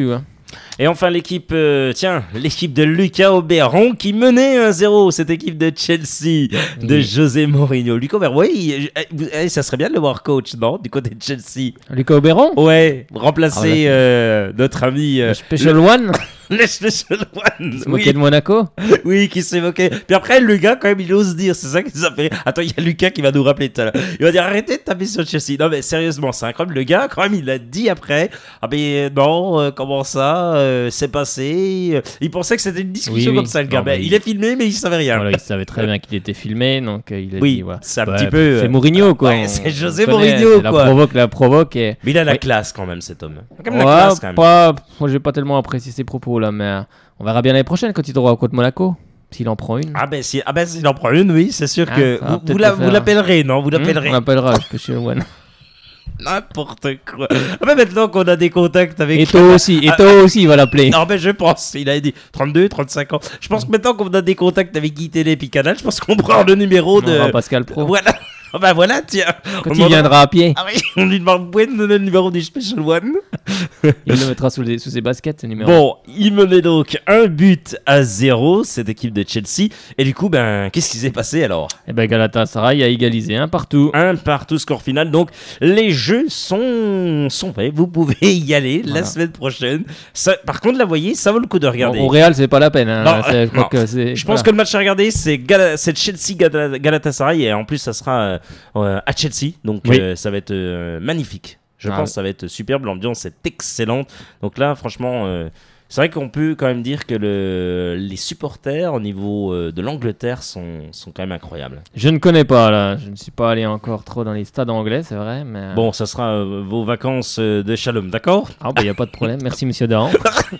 Et enfin l'équipe, euh, tiens, l'équipe de Lucas Oberon qui menait un zéro, cette équipe de Chelsea, de Oui. José José Mourinho. Lucas Oberon, oui, eh, ça serait bien de le voir coach, non, du côté de Chelsea. Lucas Oberon Ouais, remplacer Ah, ouais. euh, notre ami... euh, Le Special One le Special One. qui se moquait de Monaco. Oui, qui s'est moqué. Puis après, le gars, quand même, il ose dire. C'est ça qui nous a fait. Attends, il y a Lucas qui va nous rappeler tout à l'heure. Il va dire arrêtez de taper sur Chelsea. Non, mais sérieusement, c'est incroyable. Le gars, quand même, il a dit après ah, mais non, euh, comment ça euh, c'est passé euh, Il pensait que c'était une discussion Oui, comme oui. ça, le gars. Non, Ben, mais il il- est filmé, mais il savait rien. Voilà, il savait très bien qu'il était filmé, donc euh, il a Oui, dit, voilà. c'est un Ouais, petit peu, euh, C'est Mourinho, quoi. ouais, on- c'est on José connaît, Mourinho, c'est La quoi. provoque, la provoque. Et... Mais il a la Oui. classe quand même, cet homme. Quand même Ouais, la classe, quand même. pas... Moi, j'ai pas tellement apprécié ses propos, là, mais euh, on verra bien l'année prochaine quand il aura contre Monaco, s'il en prend une. Ah ben, si, ah ben s'il en prend une, oui, c'est sûr Ah, que ça va vous, peut-être vous la- le vous faire. l'appellerez, non Vous Hmm, l'appellerez. on l'appellera le Special One. N'importe quoi. Ah ben maintenant qu'on a des contacts avec... Eto aussi, Eto aussi, il va l'appeler. Non, mais je pense, il a dit trente-deux, trente-cinq ans. Je pense que maintenant qu'on a des contacts avec Guy Télé et puis Canal, je pense qu'on prend le numéro On aura de. Pascal Pro. Voilà. Ah bah voilà, tiens. Quand On il demandera- viendra à pied, Ah oui, on lui demande, vous pouvez nous donner le numéro du Special One. il le mettra sous, les- sous ses baskets, ce numéro. Bon, il menait donc un but à zéro, cette équipe de Chelsea. Et du coup, ben, qu'est-ce qui s'est passé alors? Et ben Galatasaray a égalisé un partout. Un partout, score final. Donc, les jeux sont, sont faits. Vous pouvez y aller la Voilà. semaine prochaine. Ça, par contre, là, vous voyez, ça vaut le coup de regarder. Bon, au Real, c'est pas la peine. hein. Non, C'est- je crois non. que c'est. Je pense que le match à regarder, c'est Gala- c'est Chelsea Gala- Galatasaray et en plus ça sera euh, euh, à Chelsea, donc Oui. euh, ça va être euh, magnifique. Je Ah pense oui. que ça va être superbe, l'ambiance est excellente. Donc là, franchement, euh, c'est vrai qu'on peut quand même dire que le, les supporters au niveau euh, de l'Angleterre sont, sont quand même incroyables. Je ne connais pas là. Je ne suis pas allé encore trop dans les stades anglais, c'est vrai. Mais... Bon, ça sera euh, vos vacances euh, de Shalom, d'accord? Ah bah y a pas de problème. Merci Monsieur Dahan.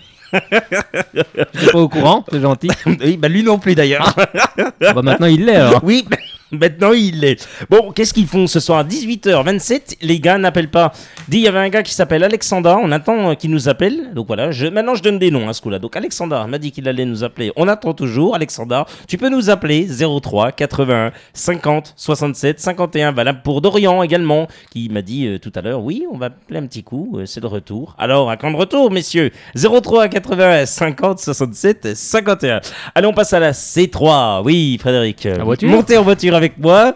J'étais pas au courant, c'est gentil. Oui, bah lui non plus d'ailleurs. Ah bah maintenant il l'est alors. Oui, maintenant il l'est. Bon, qu'est-ce qu'ils font ce soir à dix-huit heures vingt-sept? Les gars n'appellent pas. Dis, il y avait un gars qui s'appelle Alexandra. On attend euh, qu'il nous appelle. Donc voilà, je, maintenant je donne des noms à ce coup-là. Donc Alexandra m'a dit qu'il allait nous appeler. On attend toujours. Alexandra, tu peux nous appeler zéro trois quatre-vingt-un cinquante soixante-sept cinquante et un. Valable pour Dorian également, qui m'a dit euh, tout à l'heure oui, on va appeler un petit coup. euh, c'est le retour. Alors, à quand de retour, messieurs? zéro trois quatre-vingt-un cinquante soixante-sept cinquante et un. Allez, on passe à la C trois. Oui, Frédéric. La voiture Montez en voiture avec moi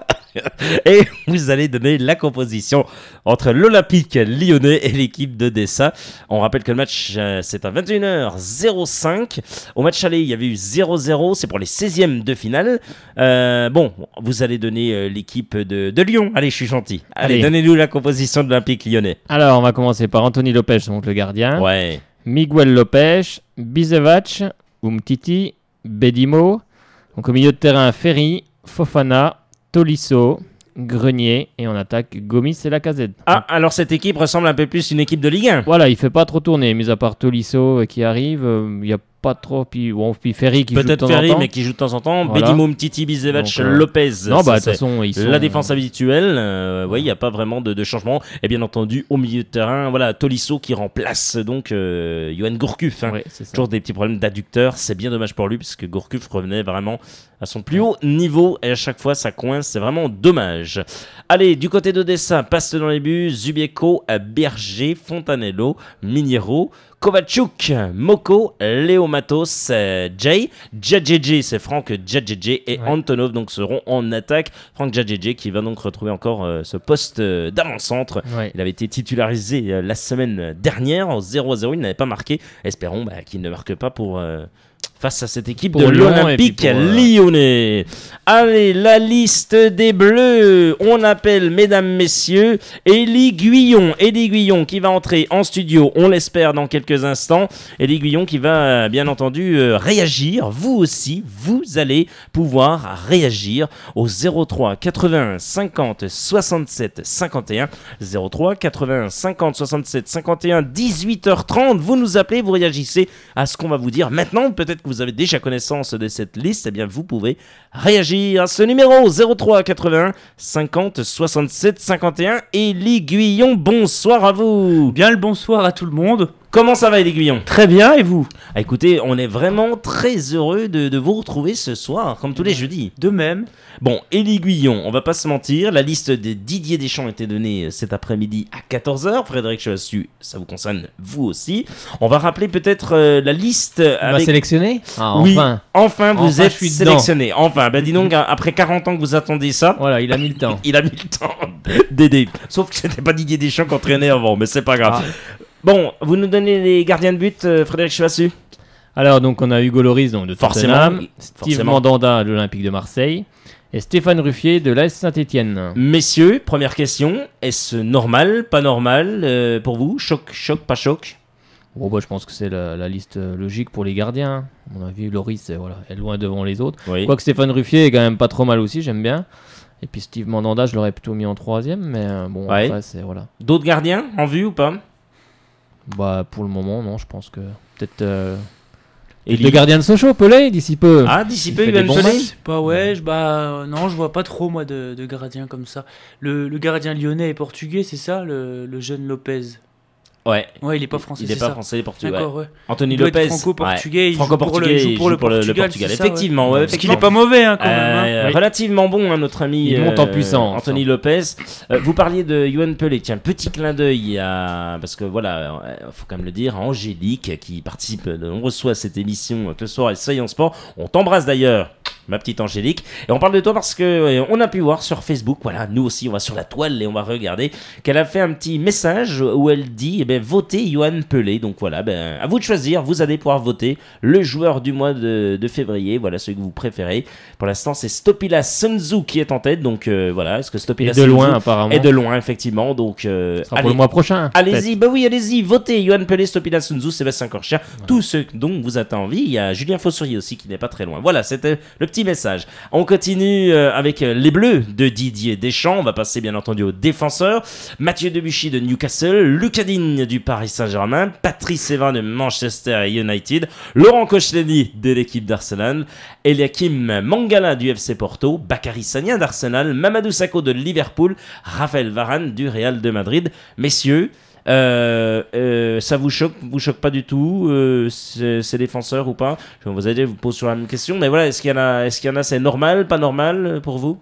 et vous allez donner la composition entre l'Olympique lyonnais et l'équipe d'Odessa. On rappelle que le match euh, c'est à vingt et une heures cinq. Au match aller, il y avait eu zéro zéro, c'est pour les seizièmes de finale. Euh, bon, vous allez donner euh, l'équipe de, de Lyon. Allez, je suis gentil. Allez, Allez. donnez-nous la composition de l'Olympique lyonnais. Alors on va commencer par Anthony Lopez, donc le gardien. Ouais. Miguel Lopez, Bisevac, Umtiti, Bedimo. Donc au milieu de terrain, Ferry, Fofana, Tolisso, Grenier. Et on attaque Gomis et Lacazette. Ah, alors cette équipe ressemble un peu plus à une équipe de Ligue un. Voilà, il fait pas trop tourner, mis à part Tolisso euh, qui arrive. euh, Il y a pas trop. Puis, bon, puis Ferry qui joue de Peut-être temps Ferry, en temps. mais qui joue de temps en temps. Voilà. Bedimo, Mtiti, Bisevac, Donc, euh, Lopez. Non, Ça, bah de toute c'est façon, ils sont. la défense habituelle. Euh, oui, il n'y a pas vraiment de, de changement. Et bien entendu, au milieu de terrain, voilà, Tolisso qui remplace donc euh, Johan Gourcuff. Hein. Ouais, c'est ça. Toujours des petits problèmes d'adducteur. C'est bien dommage pour lui, puisque Gourcuff revenait vraiment à son plus haut niveau. Et à chaque fois, ça coince. C'est vraiment dommage. Allez, du côté d'Odessa, passe dans les buts. Zubieko, Berger, Fontanello, Miniero, Kovacic, Moko, Léo Matos, euh, Jay, Djadjedje, c'est Franck Djadjedje et Ouais. Antonov donc seront en attaque. Franck Djadjedje qui va donc retrouver encore euh, ce poste euh, d'avant-centre. Ouais. Il avait été titularisé euh, la semaine dernière en zéro à zéro, il n'avait pas marqué. Espérons bah, qu'il ne marque pas pour euh, face à cette équipe Pour de Lyon, l'Olympique et puis pour, euh, lyonnais. Allez, la liste des Bleus. On appelle, mesdames, messieurs, Élie Guillon. Élie Guillon qui va entrer en studio, on l'espère, dans quelques instants. Élie Guillon qui va, bien entendu, euh, réagir. Vous aussi, vous allez pouvoir réagir au zéro trois quatre-vingt-un cinquante soixante-sept cinquante et un. zéro trois quatre-vingt-un cinquante soixante-sept cinquante et un, dix-huit heures trente. Vous nous appelez, vous réagissez à ce qu'on va vous dire. Maintenant, peut-être que vous avez déjà connaissance de cette liste. Eh bien, vous pouvez réagir à ce numéro zéro trois quatre-vingt-un cinquante soixante-sept cinquante et un. Élie Guillon, bonsoir à vous. Bien le bonsoir à tout le monde. Comment ça va, l'Aiguillon? Très bien, et vous? Ah, écoutez, on est vraiment très heureux de, de vous retrouver ce soir, comme tous les jeudis. De même. Bon, et l'Aiguillon, on va pas se mentir, la liste de Didier Deschamps était donnée cet après-midi à quatorze heures. Frédéric Chevassu, ça vous concerne vous aussi. On va rappeler peut-être euh, la liste On avec... va sélectionner ah, Oui, enfin. enfin vous Enfin, êtes je suis sélectionné. Enfin, ben dis donc, après quarante ans que vous attendiez ça, Voilà, il a mis le temps. il a mis le temps d'aider. Sauf que c'était pas Didier Deschamps qui entraînait avant, mais c'est pas grave. Ah. Bon, vous nous donnez les gardiens de but, euh, Frédéric Chevassu? Alors, donc, on a Hugo Lloris donc, de Forcément, Tottenham, oui, Steve forcément. Mandanda de l'Olympique de Marseille et Stéphane Ruffier de l'A S Saint-Étienne. Messieurs, première question, est-ce normal, pas normal euh, pour vous? Choc, choc, pas choc? Bon, bah, je pense que c'est la, la liste euh, logique pour les gardiens. À mon avis, Lloris euh, voilà, est loin devant les autres. Oui. Quoique Stéphane Ruffier est quand même pas trop mal aussi, j'aime bien. Et puis Steve Mandanda, je l'aurais plutôt mis en troisième, mais euh, bon, Ouais. après, c'est voilà. D'autres gardiens en vue ou pas? Bah, pour le moment, non, je pense que peut-être euh, Et le gardien de Sochaux, Pelé, d'ici peu. Ah, d'ici Il peu, fait Yoann des bons Pelé? matchs. C'est pas ouais, je, bah euh, non, je vois pas trop moi de, de gardien comme ça. Le, le gardien lyonnais est portugais, c'est ça, le, le jeune Lopez. Ouais. Ouais, il est pas français, Il est c'est pas ça. français, il est portugais. D'accord, ouais. Anthony Il doit être Lopez. franco-portugais, il joue Franco-portugais, pour le- il joue il pour le joue pour le, le Portugal, Portugal. c'est ça, ouais. Effectivement, ouais, Parce qu'il effectivement. est pas mauvais hein, quand même. hein. Euh, Oui. Relativement bon, hein, notre ami Il monte en euh, puissance. Anthony Lopez. Euh, vous parliez de Yoann Pelé. Tiens, petit clin d'œil à. Parce que voilà, il faut quand même le dire, à Angélique, qui participe de nombreuses fois à cette émission euh, que le soir et Soyons Sport. On t'embrasse d'ailleurs, ma petite Angélique. Et on parle de toi parce que euh, on a pu voir sur Facebook, voilà, nous aussi, on va sur la toile et on va regarder qu'elle a fait un petit message où elle dit eh ben, votez Yoann Pelé. Donc voilà, ben, à vous de choisir. Vous allez pouvoir voter le joueur du mois de, de février. Voilà celui que vous préférez. Pour l'instant, c'est Stopila Sunzu qui est en tête. Donc euh, voilà, est-ce que Et Stopila de Sunzu loin, apparemment. est de loin, effectivement. Donc euh, Ce sera pour le mois prochain. allez-y, bah oui, allez-y, votez Yoann Pelé, Stopila Sunzu, Sébastien Corchia, tous ceux dont vous avez envie. Il y a Julien Faussurier aussi qui n'est pas très loin. Voilà, c'était le petit message. On continue euh, avec euh, les Bleus de Didier Deschamps. On va passer bien entendu aux défenseurs. Mathieu Debuchy de Newcastle, Lucas Digne du Paris Saint-Germain, Patrice Evra de Manchester United, Laurent Koscielny de l'équipe d'Arsenal, Eliakim Mangala du F C Porto, Bakary Sagna d'Arsenal, Mamadou Sakho de Liverpool, Raphaël Varane du Real de Madrid. Messieurs, Euh, euh, ça vous choque, vous choque pas du tout euh, ces, ces défenseurs ou pas? Je vous ai dit, vous pose sur la même question, mais voilà, est-ce qu'il y en a, est-ce qu'il y en a, c'est normal, pas normal pour vous?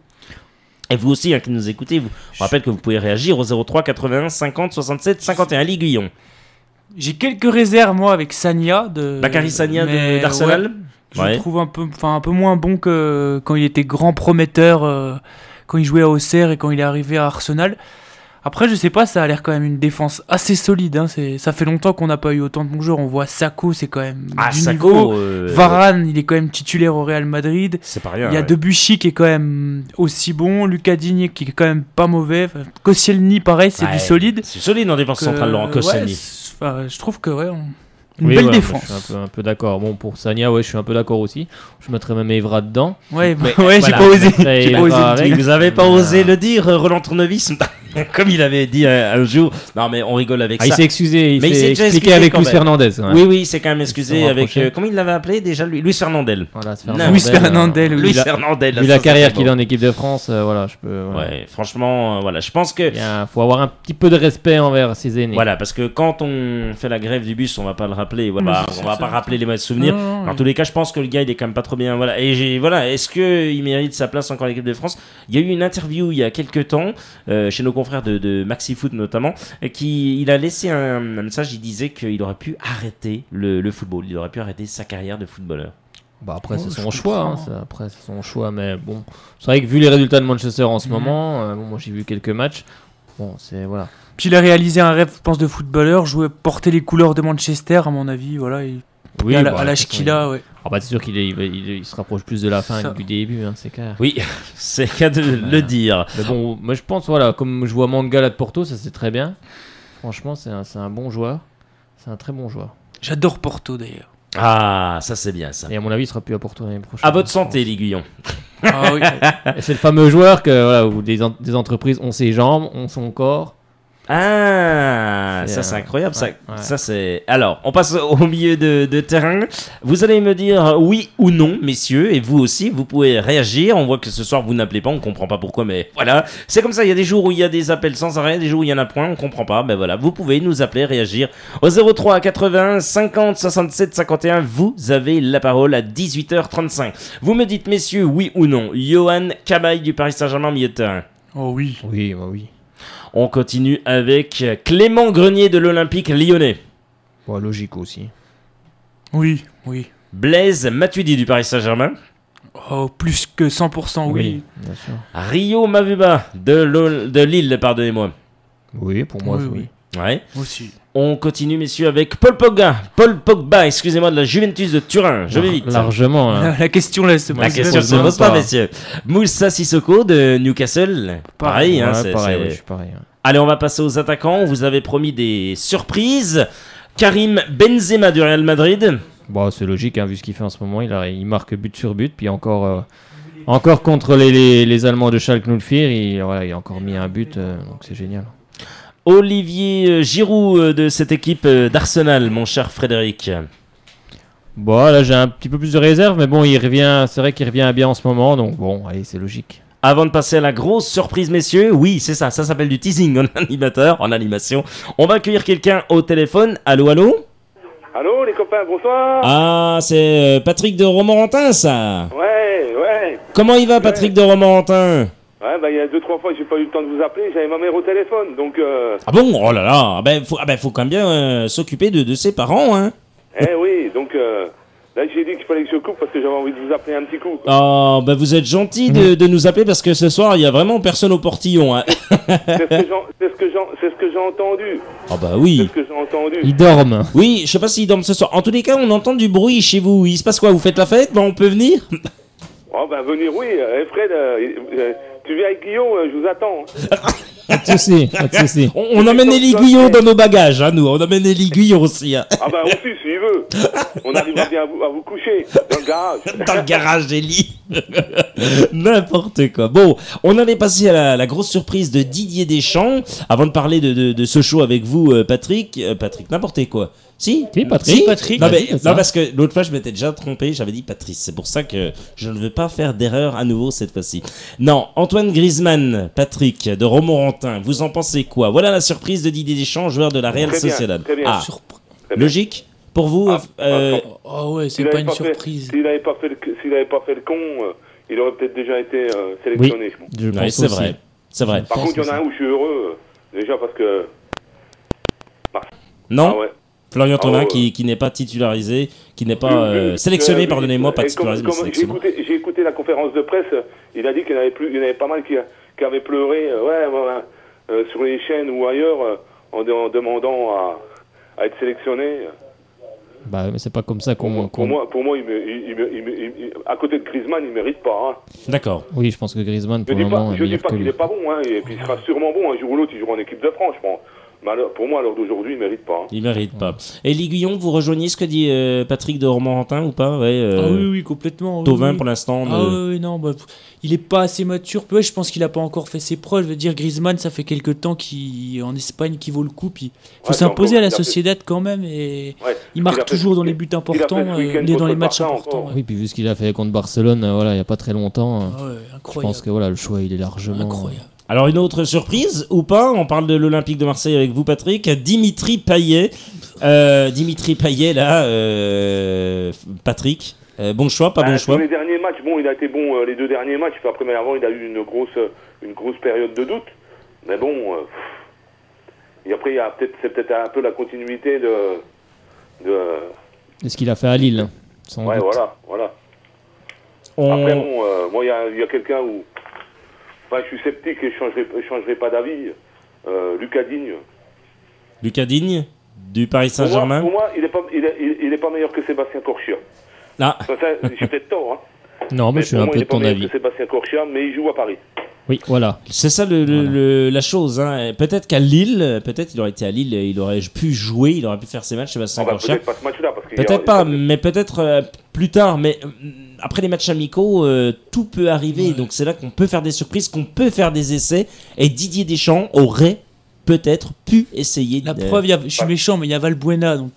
Et vous aussi, hein, qui nous écoutez, vous, je rappelle que vous pouvez réagir au zéro trois quatre-vingt-un cinquante soixante-sept cinquante et un. L'Aiguillon. J'ai quelques réserves moi avec Sagna de Bakary Sagna de- mais, d'Arsenal. ouais, je Ouais. le trouve un peu enfin un peu moins bon que quand il était grand prometteur euh, quand il jouait à Auxerre et quand il est arrivé à Arsenal. Après, je sais pas, ça a l'air quand même une défense assez solide. Hein. C'est, ça fait longtemps qu'on n'a pas eu autant de bons joueurs. On voit Sakho, c'est quand même Ah, du Sakho, niveau. euh, Varane, il est quand même titulaire au Real Madrid. c'est pas rien. Il y a ouais. Debuchy qui est quand même aussi bon. Lucas Digne qui est quand même pas mauvais. Enfin, Koscielny, pareil, c'est Ouais, du solide. C'est solide en défense Que- centrale, Laurent Koscielny. ouais, c'est- enfin, je trouve que ouais, on- une Oui, belle ouais, défense. moi, je suis un peu, un peu d'accord. Bon, pour Sagna, ouais, je suis un peu d'accord aussi. Je mettrais même Evra dedans. Ouais, Mais, ouais, voilà, j'ai pas osé. Après, J'ai il pas va osé le avec. dire. Vous avez pas Ah. osé le dire, euh, Roland Tournevis, comme il avait dit un, un jour. Non, mais on rigole avec Ah, il ça. s'est excusé, il Mais il s'est s'est déjà expliqué excusé avec quand Luis même. Fernandez. ouais. Oui, oui, c'est quand même Ils excusé se sont avec. rapprochés. euh, comment il l'avait appelé déjà, lui Luis Fernandel. Voilà, c'est Non. Fernandel, Luis Fernandel, euh, oui. Luis Vu la, Fernandel. vu ça, la ça carrière fait qu'il beau. a en équipe de France, euh, voilà, je peux. voilà. Ouais, franchement, euh, voilà, je pense que. Il y a- faut avoir un petit peu de respect envers ses aînés. Voilà, parce que quand on fait la grève du bus, on va pas le rappeler. Voilà, Oui, bah, c'est on va ça. pas rappeler les mauvais souvenirs. Non, non, Dans oui. tous les cas, je pense que le gars, il est quand même pas trop bien. Voilà. Et j'ai, voilà, est-ce que il mérite sa place encore à l'équipe de France? Il y a eu une interview il y a quelques temps euh, chez nos confrères de, de Maxi Foot notamment, et qui il a laissé un, un message. Il disait qu'il aurait pu arrêter le, le football. Il aurait pu arrêter sa carrière de footballeur. Bah après, Oh, c'est je son choix. Hein, comprends. c'est- après, c'est son choix. Mais bon, c'est vrai que vu les résultats de Manchester en ce Mhm. moment, euh, bon, moi j'ai vu quelques matchs. Bon, c'est voilà. Puis il a réalisé un rêve, je pense, de footballeur, jouer, porter les couleurs de Manchester, à mon avis, voilà. Et, Oui, et à la- bah, à de l'âge toute façon, qu'il il- a, ouais. Ah bah c'est sûr qu'il est- il, va- il- il se rapproche plus de la fin Ça. que du début, hein, c'est clair. Oui, c'est le cas de le dire. Mais bon, moi je pense, voilà, comme je vois Mangala de Porto, ça c'est très bien. Franchement, c'est un, c'est un bon joueur. C'est un très bon joueur. J'adore Porto, d'ailleurs. Ah, ça c'est bien ça. Et à mon avis, il sera plus à Porto l'année prochaine. À votre santé, l'Aiguillon. Ah oui. Et c'est le fameux joueur que, voilà, où des, en- des entreprises ont ses jambes, ont son corps. Ah, C'est ça un- c'est incroyable. Ça, ouais, ouais. ça c'est. Alors, on passe au milieu de, de terrain. Vous allez me dire oui ou non, messieurs, et vous aussi, vous pouvez réagir. On voit que ce soir vous n'appelez pas, on comprend pas pourquoi, mais voilà. C'est comme ça. Il y a des jours où il y a des appels sans arrêt, des jours où il y en a point, on comprend pas. Ben voilà, vous pouvez nous appeler, réagir au zéro trois quatre-vingts cinquante soixante-sept cinquante et un. Vous avez la parole à dix-huit heures trente-cinq. Vous me dites, messieurs, oui ou non. Johan Cabaye du Paris Saint-Germain, milieu de terrain. Oh oui. Oui, bah oui. On continue avec Clément Grenier de l'Olympique lyonnais. Bon, logique aussi. Oui, oui. Blaise Matuidi du Paris Saint-Germain. Oh, plus que cent pour cent oui. bien sûr. Rio Mavuba de, l'Ol- de Lille, pardonnez-moi. Oui, pour moi, Oui, oui. oui. Ouais. Moi aussi. On continue, messieurs, avec Paul Pogba. Paul Pogba, excusez-moi, de la Juventus de Turin. Je vais vite. Largement. hein. La, la question là se La pose question même se même pose pas, pas. messieurs. Moussa Sissoko de Newcastle. Pareil, hein, Ouais, c'est- pareil, c'est- ouais, je suis pareil. hein. Allez, on va passer aux attaquants. On vous avait promis des surprises. Karim Benzema du Real Madrid. Bon, c'est logique, hein, vu ce qu'il fait en ce moment. Il, a, il marque but sur but, puis encore, euh, encore contre les, les, les Allemands de Schalke null vier, il, voilà, il a encore mis un but, euh, donc c'est génial. Olivier euh, Giroud euh, de cette équipe euh, d'Arsenal, mon cher Frédéric. Bon, là j'ai un petit peu plus de réserve, mais bon, il revient, c'est vrai qu'il revient bien en ce moment, donc bon, allez, c'est logique. Avant de passer à la grosse surprise, messieurs, oui, c'est ça, ça s'appelle du teasing en animateur, en animation. On va accueillir quelqu'un au téléphone. Allô, allô? Allô les copains, bonsoir. Ah, c'est euh, Patrick de Romorantin, ça. Ouais, ouais. Comment il va, Patrick de Romorantin? Ouais, bah il y a deux trois fois j'ai pas eu le temps de vous appeler, j'avais ma mère au téléphone, donc euh... Ah bon? Oh là là, ben faut, ah ben, faut quand même bien euh, s'occuper de, de ses parents, hein. eh oui, donc euh... là j'ai dit qu'il fallait que je coupe parce que j'avais envie de vous appeler un petit coup. Oh, ben vous êtes gentil de, de nous appeler parce que ce soir, il y a vraiment personne au portillon, hein. C'est ce que j'en- c'est ce que j'en- c'est ce que j'ai entendu. Ah bah C'est oui. ce que j'ai entendu. Ils dorment. Oui, je sais pas s'ils dorment ce soir. En tous les cas, on entend du bruit chez vous. Il se passe quoi? Vous faites la fête? Ben on peut venir? Oh bah venir oui, eh, Fred, euh, euh, tu viens avec Guillaume, euh, je vous attends. Pas de soucis, pas de soucis. On, on emmène les Guillons dans nos bagages, hein, nous. On emmène les Guillons aussi, hein. Ah bah aussi s'il veut. On arrivera bien à vous, à vous coucher dans le garage. Dans le garage des lits. N'importe quoi. Bon, on allait passer à la, la grosse surprise de Didier Deschamps. Avant de parler de, de, de ce show avec vous, euh, Patrick. Euh, Patrick, n'importe quoi. Si Si, Patrick. Si, Patrick. Non, mais- Vas-y, c'est non, ça. parce que l'autre fois, je m'étais déjà trompé. J'avais dit Patrice. C'est pour ça que je ne veux pas faire d'erreur à nouveau cette fois-ci. Non, Antoine Griezmann, Patrick, de Romorantin. Vous en pensez quoi? Voilà la surprise de Didier Deschamps, joueur de la Real Très bien, Sociedad. très bien. Ah, Très bien. logique pour vous Ah, euh, ah, Oh ouais, c'est S'il pas avait une pas fait- surprise. S'il n'avait pas fait le, s'il avait pas fait le con, euh, il aurait peut-être déjà été euh, sélectionné, je pense. Je ouais, pense c'est aussi. vrai. C'est vrai. Par pense contre, il y en a aussi. un où je suis heureux, euh, déjà parce que... Non Ah ouais. Florian Ah Thauvin ouais. qui, qui n'est pas titularisé, qui n'est pas Je- euh, je- sélectionné, euh, pardonnez-moi, pas et comme- titularisé, mais comme- J'ai sélectionné. écouté, j'ai écouté la conférence de presse, euh, il a dit qu'il y en avait, plus, il y en avait pas mal qui, qui avaient pleuré euh, ouais, voilà, euh, sur les chaînes ou ailleurs euh, en, de- en demandant à, à être sélectionné. Bah, mais c'est pas comme ça Pour, qu'on. moi, pour qu'on- moi, pour moi il me- il- il me- il me- il- il- à côté de Griezmann, il mérite pas. Hein. D'accord. Oui, je pense que Griezmann, Je pour dis le pas, moment, est je dis meilleur pas que qu'il lui. est pas bon, hein, et puis il sera sûrement bon un jour ou l'autre, il jouera en équipe de France, je pense. Mais alors, pour moi, à l'heure d'aujourd'hui, il mérite pas. Hein. Il mérite pas. Et Liguillon, vous rejoignez ce que dit euh, Patrick de Romorantin ou pas? Ouais, euh, Ah oui, oui, complètement. oui, Thauvin oui. pour l'instant. Ah ne- oui, oui, non, bah, pff, il est pas assez mature. Ouais, je pense qu'il a pas encore fait ses preuves. Je veux dire, Griezmann, ça fait quelques temps qu'il en Espagne qui vaut le coup. Puis faut Ouais, s'imposer c'est à la encore- il a fait- Sociedad quand même. Et Ouais. il marque Il a fait- toujours dans les buts il a fait importants. ce euh, week-end Il est dans contre les matchs Barça importants. encore. ouais. Oui, puis vu ce qu'il a fait contre Barcelone, euh, voilà, il y a pas très longtemps, euh, Ah ouais, je incroyable. pense que voilà, le choix il est largement. Incroyable. Alors une autre surprise ou pas? On parle de l'Olympique de Marseille avec vous, Patrick. Dimitri Payet. Euh, Dimitri Payet, là, euh, Patrick. Euh, bon choix, pas Bah, bon sur choix. les derniers matchs, bon, il a été bon euh, les deux derniers matchs. Puis après, mais avant, il a eu une grosse, euh, une grosse période de doute. Mais bon, euh, pff. Et après, il y a peut-être, c'est peut-être un peu la continuité de, de, De ce qu'il a fait à Lille. Sans ouais, doute. voilà, voilà. On- Après, bon, euh, moi, il y a, il y a quelqu'un où, enfin, je suis sceptique et je changerai, je changerai pas d'avis. Euh, Lucas Digne. Lucas Digne du Paris Pour moi, Saint-Germain. pour moi, il est pas, il est, il- il est pas meilleur que Sébastien Corchia. Ah, Ça, ça, j'ai peut-être tort, hein. Non, mais Mais je suis pour un moi, peu il de est pas ton meilleur avis. que Sébastien Corchia, mais il joue à Paris. Oui, voilà. c'est ça le, le- Voilà. le- la chose. Hein. Peut-être qu'à Lille, peut-être il aurait été à Lille, il aurait pu jouer, il aurait pu faire ses matchs, Sébastien Ah bah, Corchia. peut-être pas ce match-là, parce qu'il y a- Peut-être pas, mais peut-être euh, plus tard. Mais euh, après les matchs amicaux, euh, tout peut arriver. Ouais. Donc c'est là qu'on peut faire des surprises, qu'on peut faire des essais. Et Didier Deschamps aurait peut-être pu essayer. La de... preuve, y a, je suis méchant, mais il y a Valbuena, donc.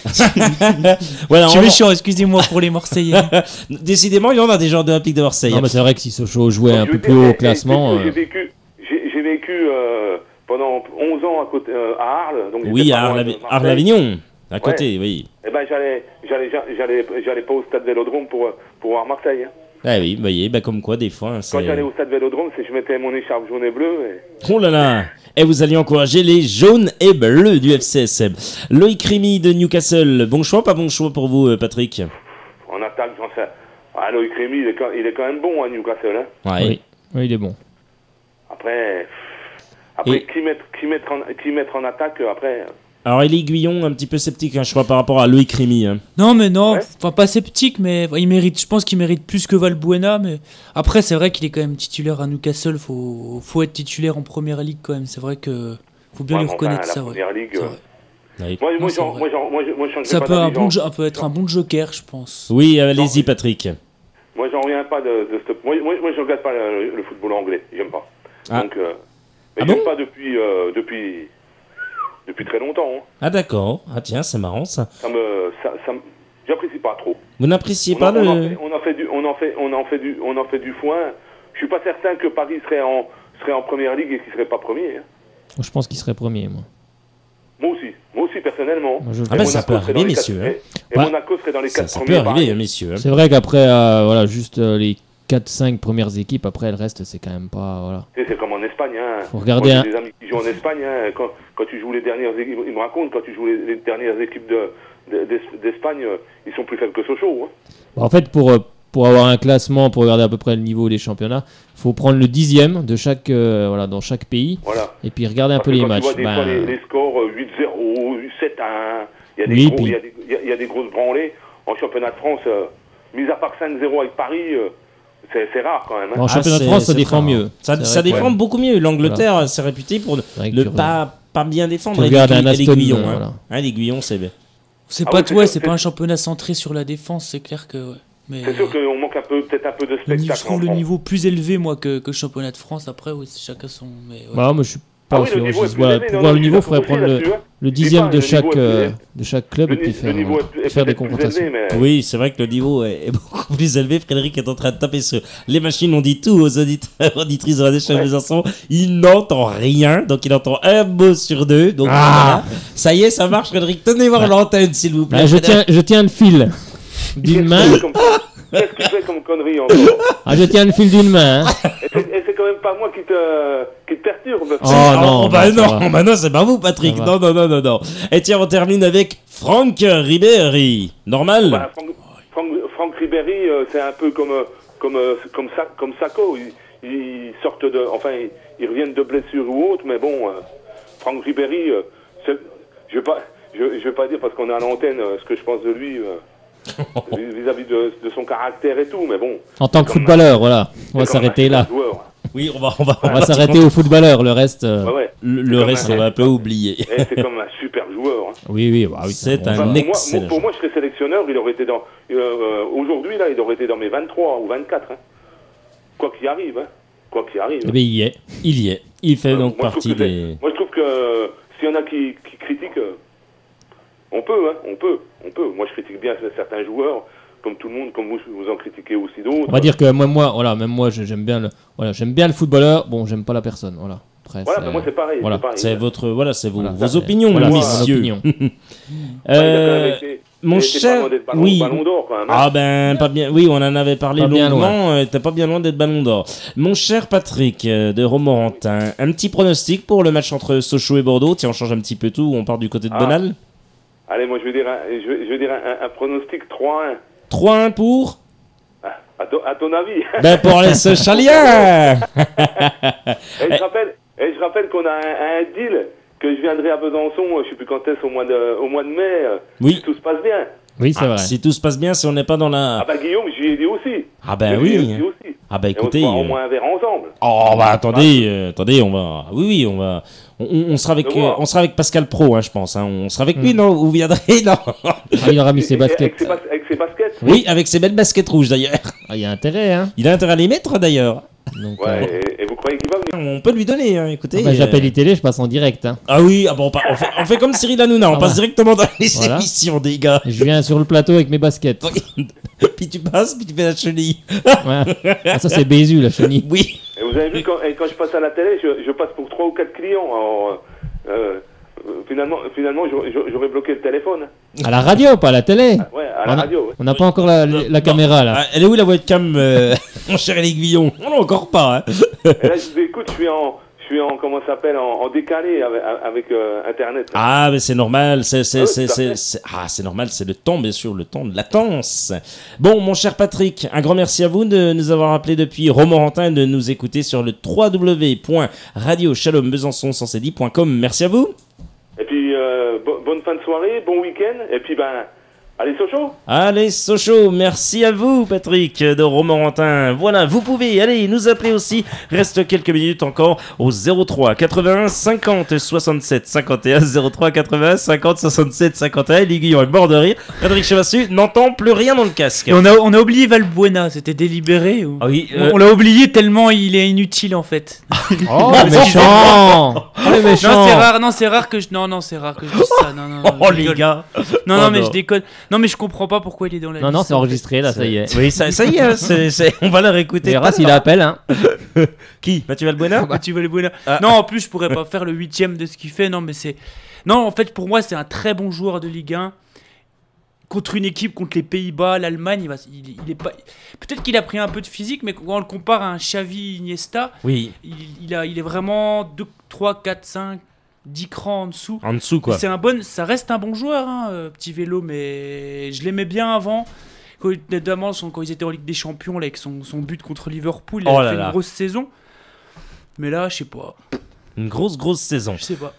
voilà, je suis méchant, excusez-moi pour les Marseillais. Décidément, il y en a des joueurs de l'Olympique de Marseille. Non, mais c'est vrai que si Sochaux jouait un Je peu veux plus dire, haut eh, au classement. eh, J'ai euh, vécu, j'ai, j'ai vécu euh, pendant onze ans à, côté, euh, à Arles. Donc Oui, j'étais à pas loin Arles- de Marseille. Arles-Avignon, à côté, oui. Eh ben, j'allais, j'allais, j'allais, j'allais pas au stade Vélodrome pour, pour voir Marseille. Hein. Ah oui, vous voyez, bah comme quoi, des fois, hein, c'est... Quand j'allais au stade Vélodrome, c'est que je mettais mon écharpe jaune et bleue. Et... Oh là là. Et vous alliez encourager les jaunes et bleus du F C S M. Loïc Rémy de Newcastle, bon choix, pas bon choix pour vous, euh, Patrick? En attaque, j'en sais. Ah, Loïc Rémy, il est, quand, il est quand même bon à Newcastle. Hein. Ouais. Oui. oui, il est bon. Après, après Et- qui, mettre, qui, mettre en, qui mettre en attaque, après... Alors, Élie Guillon, un petit peu sceptique, hein, je crois, par rapport à Loïc Rémy. Hein. Non, mais non, Ouais. enfin pas sceptique, mais il mérite, je pense qu'il mérite plus que Valbuena. Mais après, c'est vrai qu'il est quand même titulaire à Newcastle. Faut, faut être titulaire en première ligue quand même. C'est vrai que faut bien Ouais, lui mais reconnaître enfin, ça. la Ouais. première ligue, C'est euh, vrai. Oui, Moi, moi, Non, c'est genre, vrai. moi, genre, moi, je- moi, je changerais Ça pas peut, un d'avis, bon, genre. jo- peut être un bon joker, je pense. oui allez-y, Patrick. Moi, j'en reviens pas de, de ce... Moi, moi, moi, je regarde pas le, le football anglais. J'aime pas. Ah. Donc, euh, mais Ah j'aime bon pas depuis, euh, depuis, depuis très longtemps. Hein. Ah d'accord, ah tiens, c'est marrant ça. Ça me, ça, ça me- j'apprécie pas trop. Vous n'appréciez On pas en, on, en le... fait, on en fait du, on en fait, on en fait du, on en fait du foin. Je suis pas certain que Paris serait en, serait en première ligue et qu'il serait pas premier. Hein. Je pense qu'il serait premier, moi. Moi aussi, moi aussi personnellement. Moi, je- Ah ben, ça peut serait dans arriver, les quatre- messieurs, hein. Et, et Ouais. Monaco serait dans les Ça, quatre ça peut premiers. arriver, pareil. hein, messieurs. hein. C'est vrai qu'après, euh, voilà, juste euh, les quatre cinq premières équipes, après le reste, c'est quand même pas. Voilà. Tu sais, c'est comme en Espagne. Hein. Faut regarder, Moi, hein. j'ai des amis qui jouent en Espagne. Hein. Quand, quand tu joues les dernières équipes, ils me racontent, quand tu joues les, les dernières équipes de, de- d'Es- d'Espagne, euh, ils sont plus faibles que Sochaux. Hein. En fait, pour, euh, pour avoir un classement, pour regarder à peu près le niveau des championnats, faut prendre le dixième de chaque, euh, voilà, dans chaque pays Voilà. et puis regarder un Parce peu que les quand matchs. tu vois des Ben, fois les, les scores euh, huit zéro, sept un, il y a des Oui, gros- puis- il y a des- il y a- il y a des grosses branlées. En championnat de France, euh, mis à part cinq zéro avec Paris, euh, c'est c'est rare quand même. Hein. En championnat de c'est- France, ça c'est défend très mieux. rare. Ça, C'est ça vrai que- défend beaucoup mieux. L'Angleterre, c'est réputé pour ne, C'est vrai que ne tu pas, pas bien défendre. tu Et regardes un l'aiguille- et Aston, l'aiguillon, euh, hein. voilà. Hein, l'aiguillon, c'est bien. C'est Ah pas oui, tout, c'est ouais, sûr, c'est c'est- pas un championnat centré sur la défense, c'est clair que. Ouais. Mais C'est sûr qu'on manque un peu, peut-être un peu de le niveau- spectacle. je trouve en le France. niveau plus élevé, moi, que, que le championnat de France. Après, oui, c'est chacun son. Mais, ouais. Bah, moi, je suis Ah pas oui, le sûr. niveau Je- est plus voilà, élevé, pour non, voir non, le je suis niveau, il faudrait d'accord prendre aussi le, là-dessus, hein. le Je dis dixième pas, de le chaque, niveau est plus euh, élevé. de chaque club Le, et puis ni- faire, le niveau est, euh, est faire des peut-être plus confrontations. élevé, mais Oui, c'est vrai que le niveau est, est beaucoup plus élevé. Frédéric est en train de taper sur les machines. On dit tout aux auditeurs, auditrices de Radio Chaleur Besançon. Il n'entend rien, donc il entend un mot sur deux. Donc Ah. voilà. Ça y est, ça marche, Frédéric. Tenez voir l'antenne, s'il vous plaît. Ah, je, tiens, je tiens le fil d'une main. Qu'est-ce qu'il fait comme- Qu'est-ce qu'il fait comme connerie encore? Ah, je tiens le fil d'une main. hein. Et c'est et c'est quand même pas moi qui te, qui te perturbe. Oh non, bah bah, ça non, va. bah non, c'est pas vous, Patrick. Ça Non, non, non, non, non. Et tiens, on termine avec Franck Ribéry. Normal. Bah, Franck, Franck, Franck Ribéry, euh, c'est un peu comme, euh, comme, euh, comme, Sa- comme Sacco. Ils, ils sortent de. Enfin, ils, ils reviennent de blessures ou autre, mais bon, euh, Franck Ribéry, euh, c'est- je vais pas. Je, je vais pas dire parce qu'on est à l'antenne euh, ce que je pense de lui euh, vis-à-vis de, de son caractère et tout, mais bon. En tant que Comme- footballeur, voilà. On va c'est comme s'arrêter un là. joueur. Oui, on va, on va, On va s'arrêter au footballeur. Le reste. euh, Ouais, ouais. Le, C'est le comme reste, un- on va un peu oublier. Et c'est comme un super joueur. Hein. Oui, oui, bah oui. C'est bon un joueur. Enfin, pour, moi, excellent moi- pour moi, je serais sélectionneur, il aurait été dans. euh, euh, Aujourd'hui, là, il aurait été dans mes vingt-trois ou vingt-quatre. Hein. Quoi qu'il arrive. Hein. Quoi qu'il arrive. Eh bien, il y est. Il y est. Il fait Euh, donc moi, je trouve partie que c'est- des. Moi, je trouve que euh, s'il y en a qui, qui critiquent, euh, on peut, hein, on peut, on peut. Moi, je critique bien certains joueurs, comme tout le monde, comme vous, vous en critiquez aussi d'autres. On va dire que moi, moi, voilà, même moi, je- j'aime bien le, voilà, j'aime bien le footballeur. Bon, j'aime pas la personne, voilà. Après, Voilà, c'est- mais moi, c'est pareil. voilà. c'est pareil. C'est votre, voilà, c'est vos, Voilà. vos opinions, Voilà, messieurs. mon opinion. Bah, il a quand Euh, même été- mon il a été pas cher, loin d'être ballon, oui. ballon d'or, quand même. hein. Ah ben pas bien. Oui, on en avait parlé Pas bien longuement. euh, T'es pas bien loin d'être Ballon d'Or. Mon cher Patrick euh, de Romorantin, un petit pronostic pour le match entre Sochaux et Bordeaux. Tiens, on change un petit peu tout. On part du côté de Ah. Bonal. Allez, moi, je vais dire un, je vais, je vais dire un, un- un pronostic trois un. trois un pour. À, ton- à ton avis. Ben pour les Sochaliens. Et je rappelle, et je rappelle qu'on a un, un deal que je viendrai à Besançon, je sais plus quand est-ce, au mois de, au mois de mai, euh, Oui. si tout se passe bien. Oui, c'est Ah, vrai. si tout se passe bien, si on n'est pas dans Ah la. bah Guillaume, j'y ai dit aussi. Ah ben Je lui ai oui. dit aussi. Ah bah Et on se écoutez. boira au euh, moins un verre ensemble. Oh bah attendez, euh, attendez, on va. Oui oui, on va. On, on sera avec, De voir. euh, on sera avec Pascal Pro, hein, je pense. Hein. On sera avec lui, Hmm. non? Vous viendrez, non? Ah, il aura mis ses Et- et- Avec baskets. ses, bas- avec ses baskets. Oui, avec ses belles baskets rouges d'ailleurs. Ah, il y a intérêt, hein. Il a intérêt à les mettre d'ailleurs. Donc, Ouais, euh, et, et vous croyez qu'il va venir? On peut lui donner, hein, écoutez. enfin, j'appelle euh, I Télé, je passe en direct. Hein. Ah oui, ah bon, on, pa- on fait, on fait comme Cyril Hanouna, on Ah passe bah. directement dans les Voilà. émissions des gars. Je viens sur le plateau avec mes baskets. Puis tu passes, puis tu fais la chenille. Ouais. Ah, ça, c'est Bézu, la chenille. Oui. Et vous avez vu, quand, et quand je passe à la télé, je, je passe pour trois ou quatre clients. Alors, euh, euh, finalement, finalement j'aurais, j'aurais bloqué le téléphone. À la radio, pas à la télé. Ouais, à la On a- radio. Ouais. On n'a pas encore la, la Non. caméra, là. Ah, elle est où la webcam, euh, mon cher Aiguillon? On l'a encore pas, hein. Et là, je vous écoute, je suis en, je suis en, comment ça s'appelle, en, en décalé avec, avec euh, Internet. Ah, mais c'est normal, c'est, c'est, Ah oui, c'est, tout à c'est, fait. c'est- ah, c'est normal, c'est le temps, bien sûr, le temps de latence. Bon, mon cher Patrick, un grand merci à vous de nous avoir appelé depuis Romorantin et de nous écouter sur le w w w point radio shalom besançon cent dix point com. Merci à vous. Et puis, euh, bo- bonne fin de soirée, bon week-end, et puis, ben, allez, Sochaux. Allez, Sochaux, merci à vous, Patrick de Romorantin. Voilà, vous pouvez aller nous appeler aussi. Reste quelques minutes encore au zéro trois quatre-vingt-un cinquante soixante-sept cinquante et un zéro trois quatre-vingt-un cinquante soixante-sept cinquante et un. L'Aiguillon est mort de rire. Patrick Chevassu n'entend plus rien dans le casque. Et on a, on a oublié Valbuena, c'était délibéré ou... Ah oui, On- euh, On l'a oublié tellement il est inutile en fait. Oh, méchant. Oh, les méchants. Non, c'est rare, non, c'est rare que je. Non, non, c'est rare que je dise ça. Non, non, oh je les rigole. gars. Non, Oh, non, mais non. je déconne. Non, mais je comprends pas pourquoi il est dans la Non, liste. non, c'est en fait. enregistré, là, ça y est. Oui, ça, ça y est, hein, c'est, c'est- on va la réécouter. Tu verras s'il appelle, hein. Qui Mathieu Valbuena? Ah, tu veux les Buena. Ah. Non, en plus, je pourrais pas faire le huitième de ce qu'il fait. Non, mais c'est. Non, en fait, pour moi, c'est un très bon joueur de Ligue un. Contre une équipe, contre les Pays-Bas, l'Allemagne, il, va, il, il est pas. Peut-être qu'il a pris un peu de physique, mais quand on le compare à un Xavi Iniesta, Oui, il, il, a, il est vraiment deux, trois, quatre, cinq, dix crans en dessous. en dessous quoi. C'est un bon, ça reste un bon joueur, hein, euh, petit vélo, mais je l'aimais bien avant. Quand, notamment son- quand ils étaient en Ligue des Champions, là, avec son, son but contre Liverpool, il Oh a là fait là. une grosse saison. Mais là, je sais pas, Une grosse, grosse saison. je sais pas.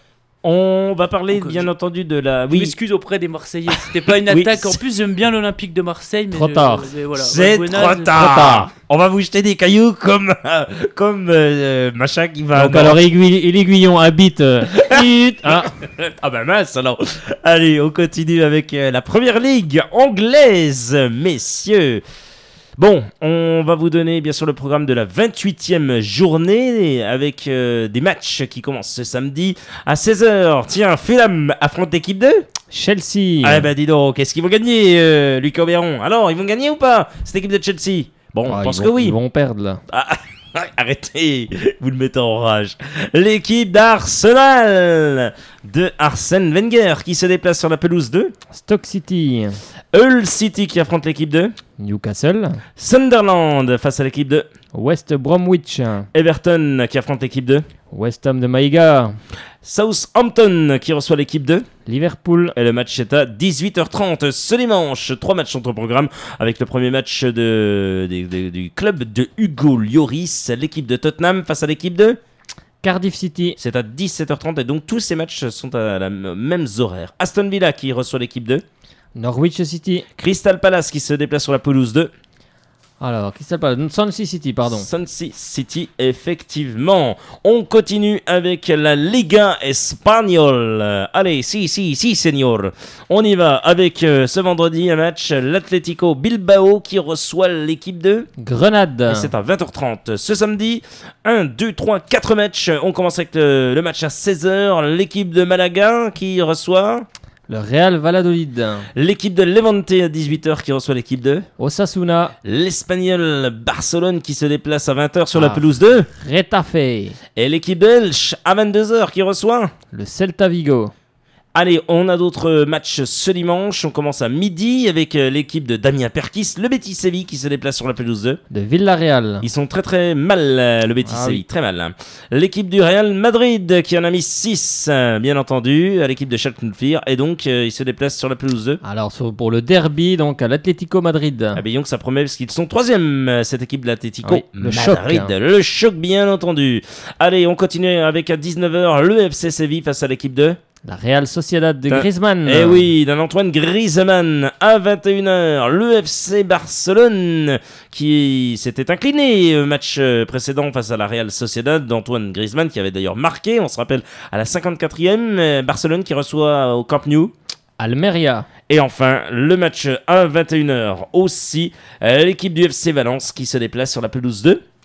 On va parler, Donc, bien je- entendu, de la. Je Oui, m'excuse auprès des Marseillais, c'était pas une Oui, attaque. En c'est- plus, j'aime bien l'Olympique de Marseille, mais Trop je- tard. mais voilà, c'est Valbuena, trop je- tard. tard. On va vous jeter des cailloux comme, comme euh, machin qui va. Donc, alors, aiguille- l'aiguillon habite. euh, hit, ah. Ah bah mince alors. Allez, on continue avec euh, la première ligue anglaise, messieurs. Bon, on va vous donner bien sûr le programme de la vingt-huitième journée avec euh, des matchs qui commencent ce samedi à seize heures. Tiens, Fulham affronte l'équipe deux. Chelsea. Ah bah dis donc, qu'est-ce qu'ils vont gagner, euh, Lucas Oberon? Alors, ils vont gagner ou pas, cette équipe de Chelsea? Bon, Ah, je pense ils que vont- oui. Ils vont perdre, là. Ah, arrêtez, vous le mettez en rage. L'équipe d'Arsenal de Arsène Wenger qui se déplace sur la pelouse de Stoke City. Hull City qui affronte l'équipe de Newcastle. Sunderland face à l'équipe de West Bromwich. Everton qui affronte l'équipe de West Ham de Maïga. Southampton qui reçoit l'équipe de Liverpool. et le match est à dix-huit heures trente ce dimanche. Trois matchs sont au programme avec le premier match de, de- de- du club de Hugo Lloris, l'équipe de Tottenham face à l'équipe de Cardiff City. c'est à dix-sept heures trente et donc tous ces matchs sont à la m- mêmes horaires. Aston Villa qui reçoit l'équipe de Norwich City. Crystal Palace qui se déplace sur la pelouse de Alors, Crystal Palace. Swansea City, pardon. Swansea City, effectivement. On continue avec la Liga Espagnole. Allez, si, si, si, senior. On y va avec euh, ce vendredi un match, l'Atlético Bilbao qui reçoit l'équipe de Grenade. et c'est à vingt heures trente. Ce samedi, un, deux, trois, quatre matchs. On commence avec le, le match à seize heures. L'équipe de Malaga qui reçoit Le Real Valladolid. l'équipe de Levante à dix-huit heures qui reçoit l'équipe de Osasuna. l'Espagnol Barcelone qui se déplace à vingt heures sur la Ah. pelouse de Retafe. et l'équipe belge à vingt-deux heures qui reçoit. Le Celta Vigo. Allez, on a d'autres matchs ce dimanche. On commence à midi avec euh, l'équipe de Damien Perkis, le Betis Séville qui se déplace sur la pelouse de. De Villarreal. Ils sont très très mal, euh, le Betis Ah Séville, oui. très mal. L'équipe du Real Madrid qui en a mis six, euh, bien entendu, à l'équipe de Schalke quatre et donc euh, ils se déplacent sur la pelouse de. Alors, sur- pour le derby, donc à l'Atlético Madrid. Ah ben donc ça promet parce qu'ils sont troisième, euh, cette équipe de l'Atlético Oui, le choc, Madrid. hein. Le choc, bien entendu. Allez, on continue avec à dix-neuf heures le F C Séville face à l'équipe de. La Real Sociedad de T'as- Griezmann. Eh oui, d'un Antoine Griezmann à vingt et une heures. Le F C Barcelone qui s'était incliné au match euh, précédent face à la Real Sociedad d'Antoine Griezmann qui avait d'ailleurs marqué, on se rappelle, à la cinquante-quatrième. euh, Barcelone qui reçoit au Camp Nou. Almeria. Et enfin, le match à vingt et une heures aussi, euh, l'équipe du F C Valence qui se déplace sur la pelouse de.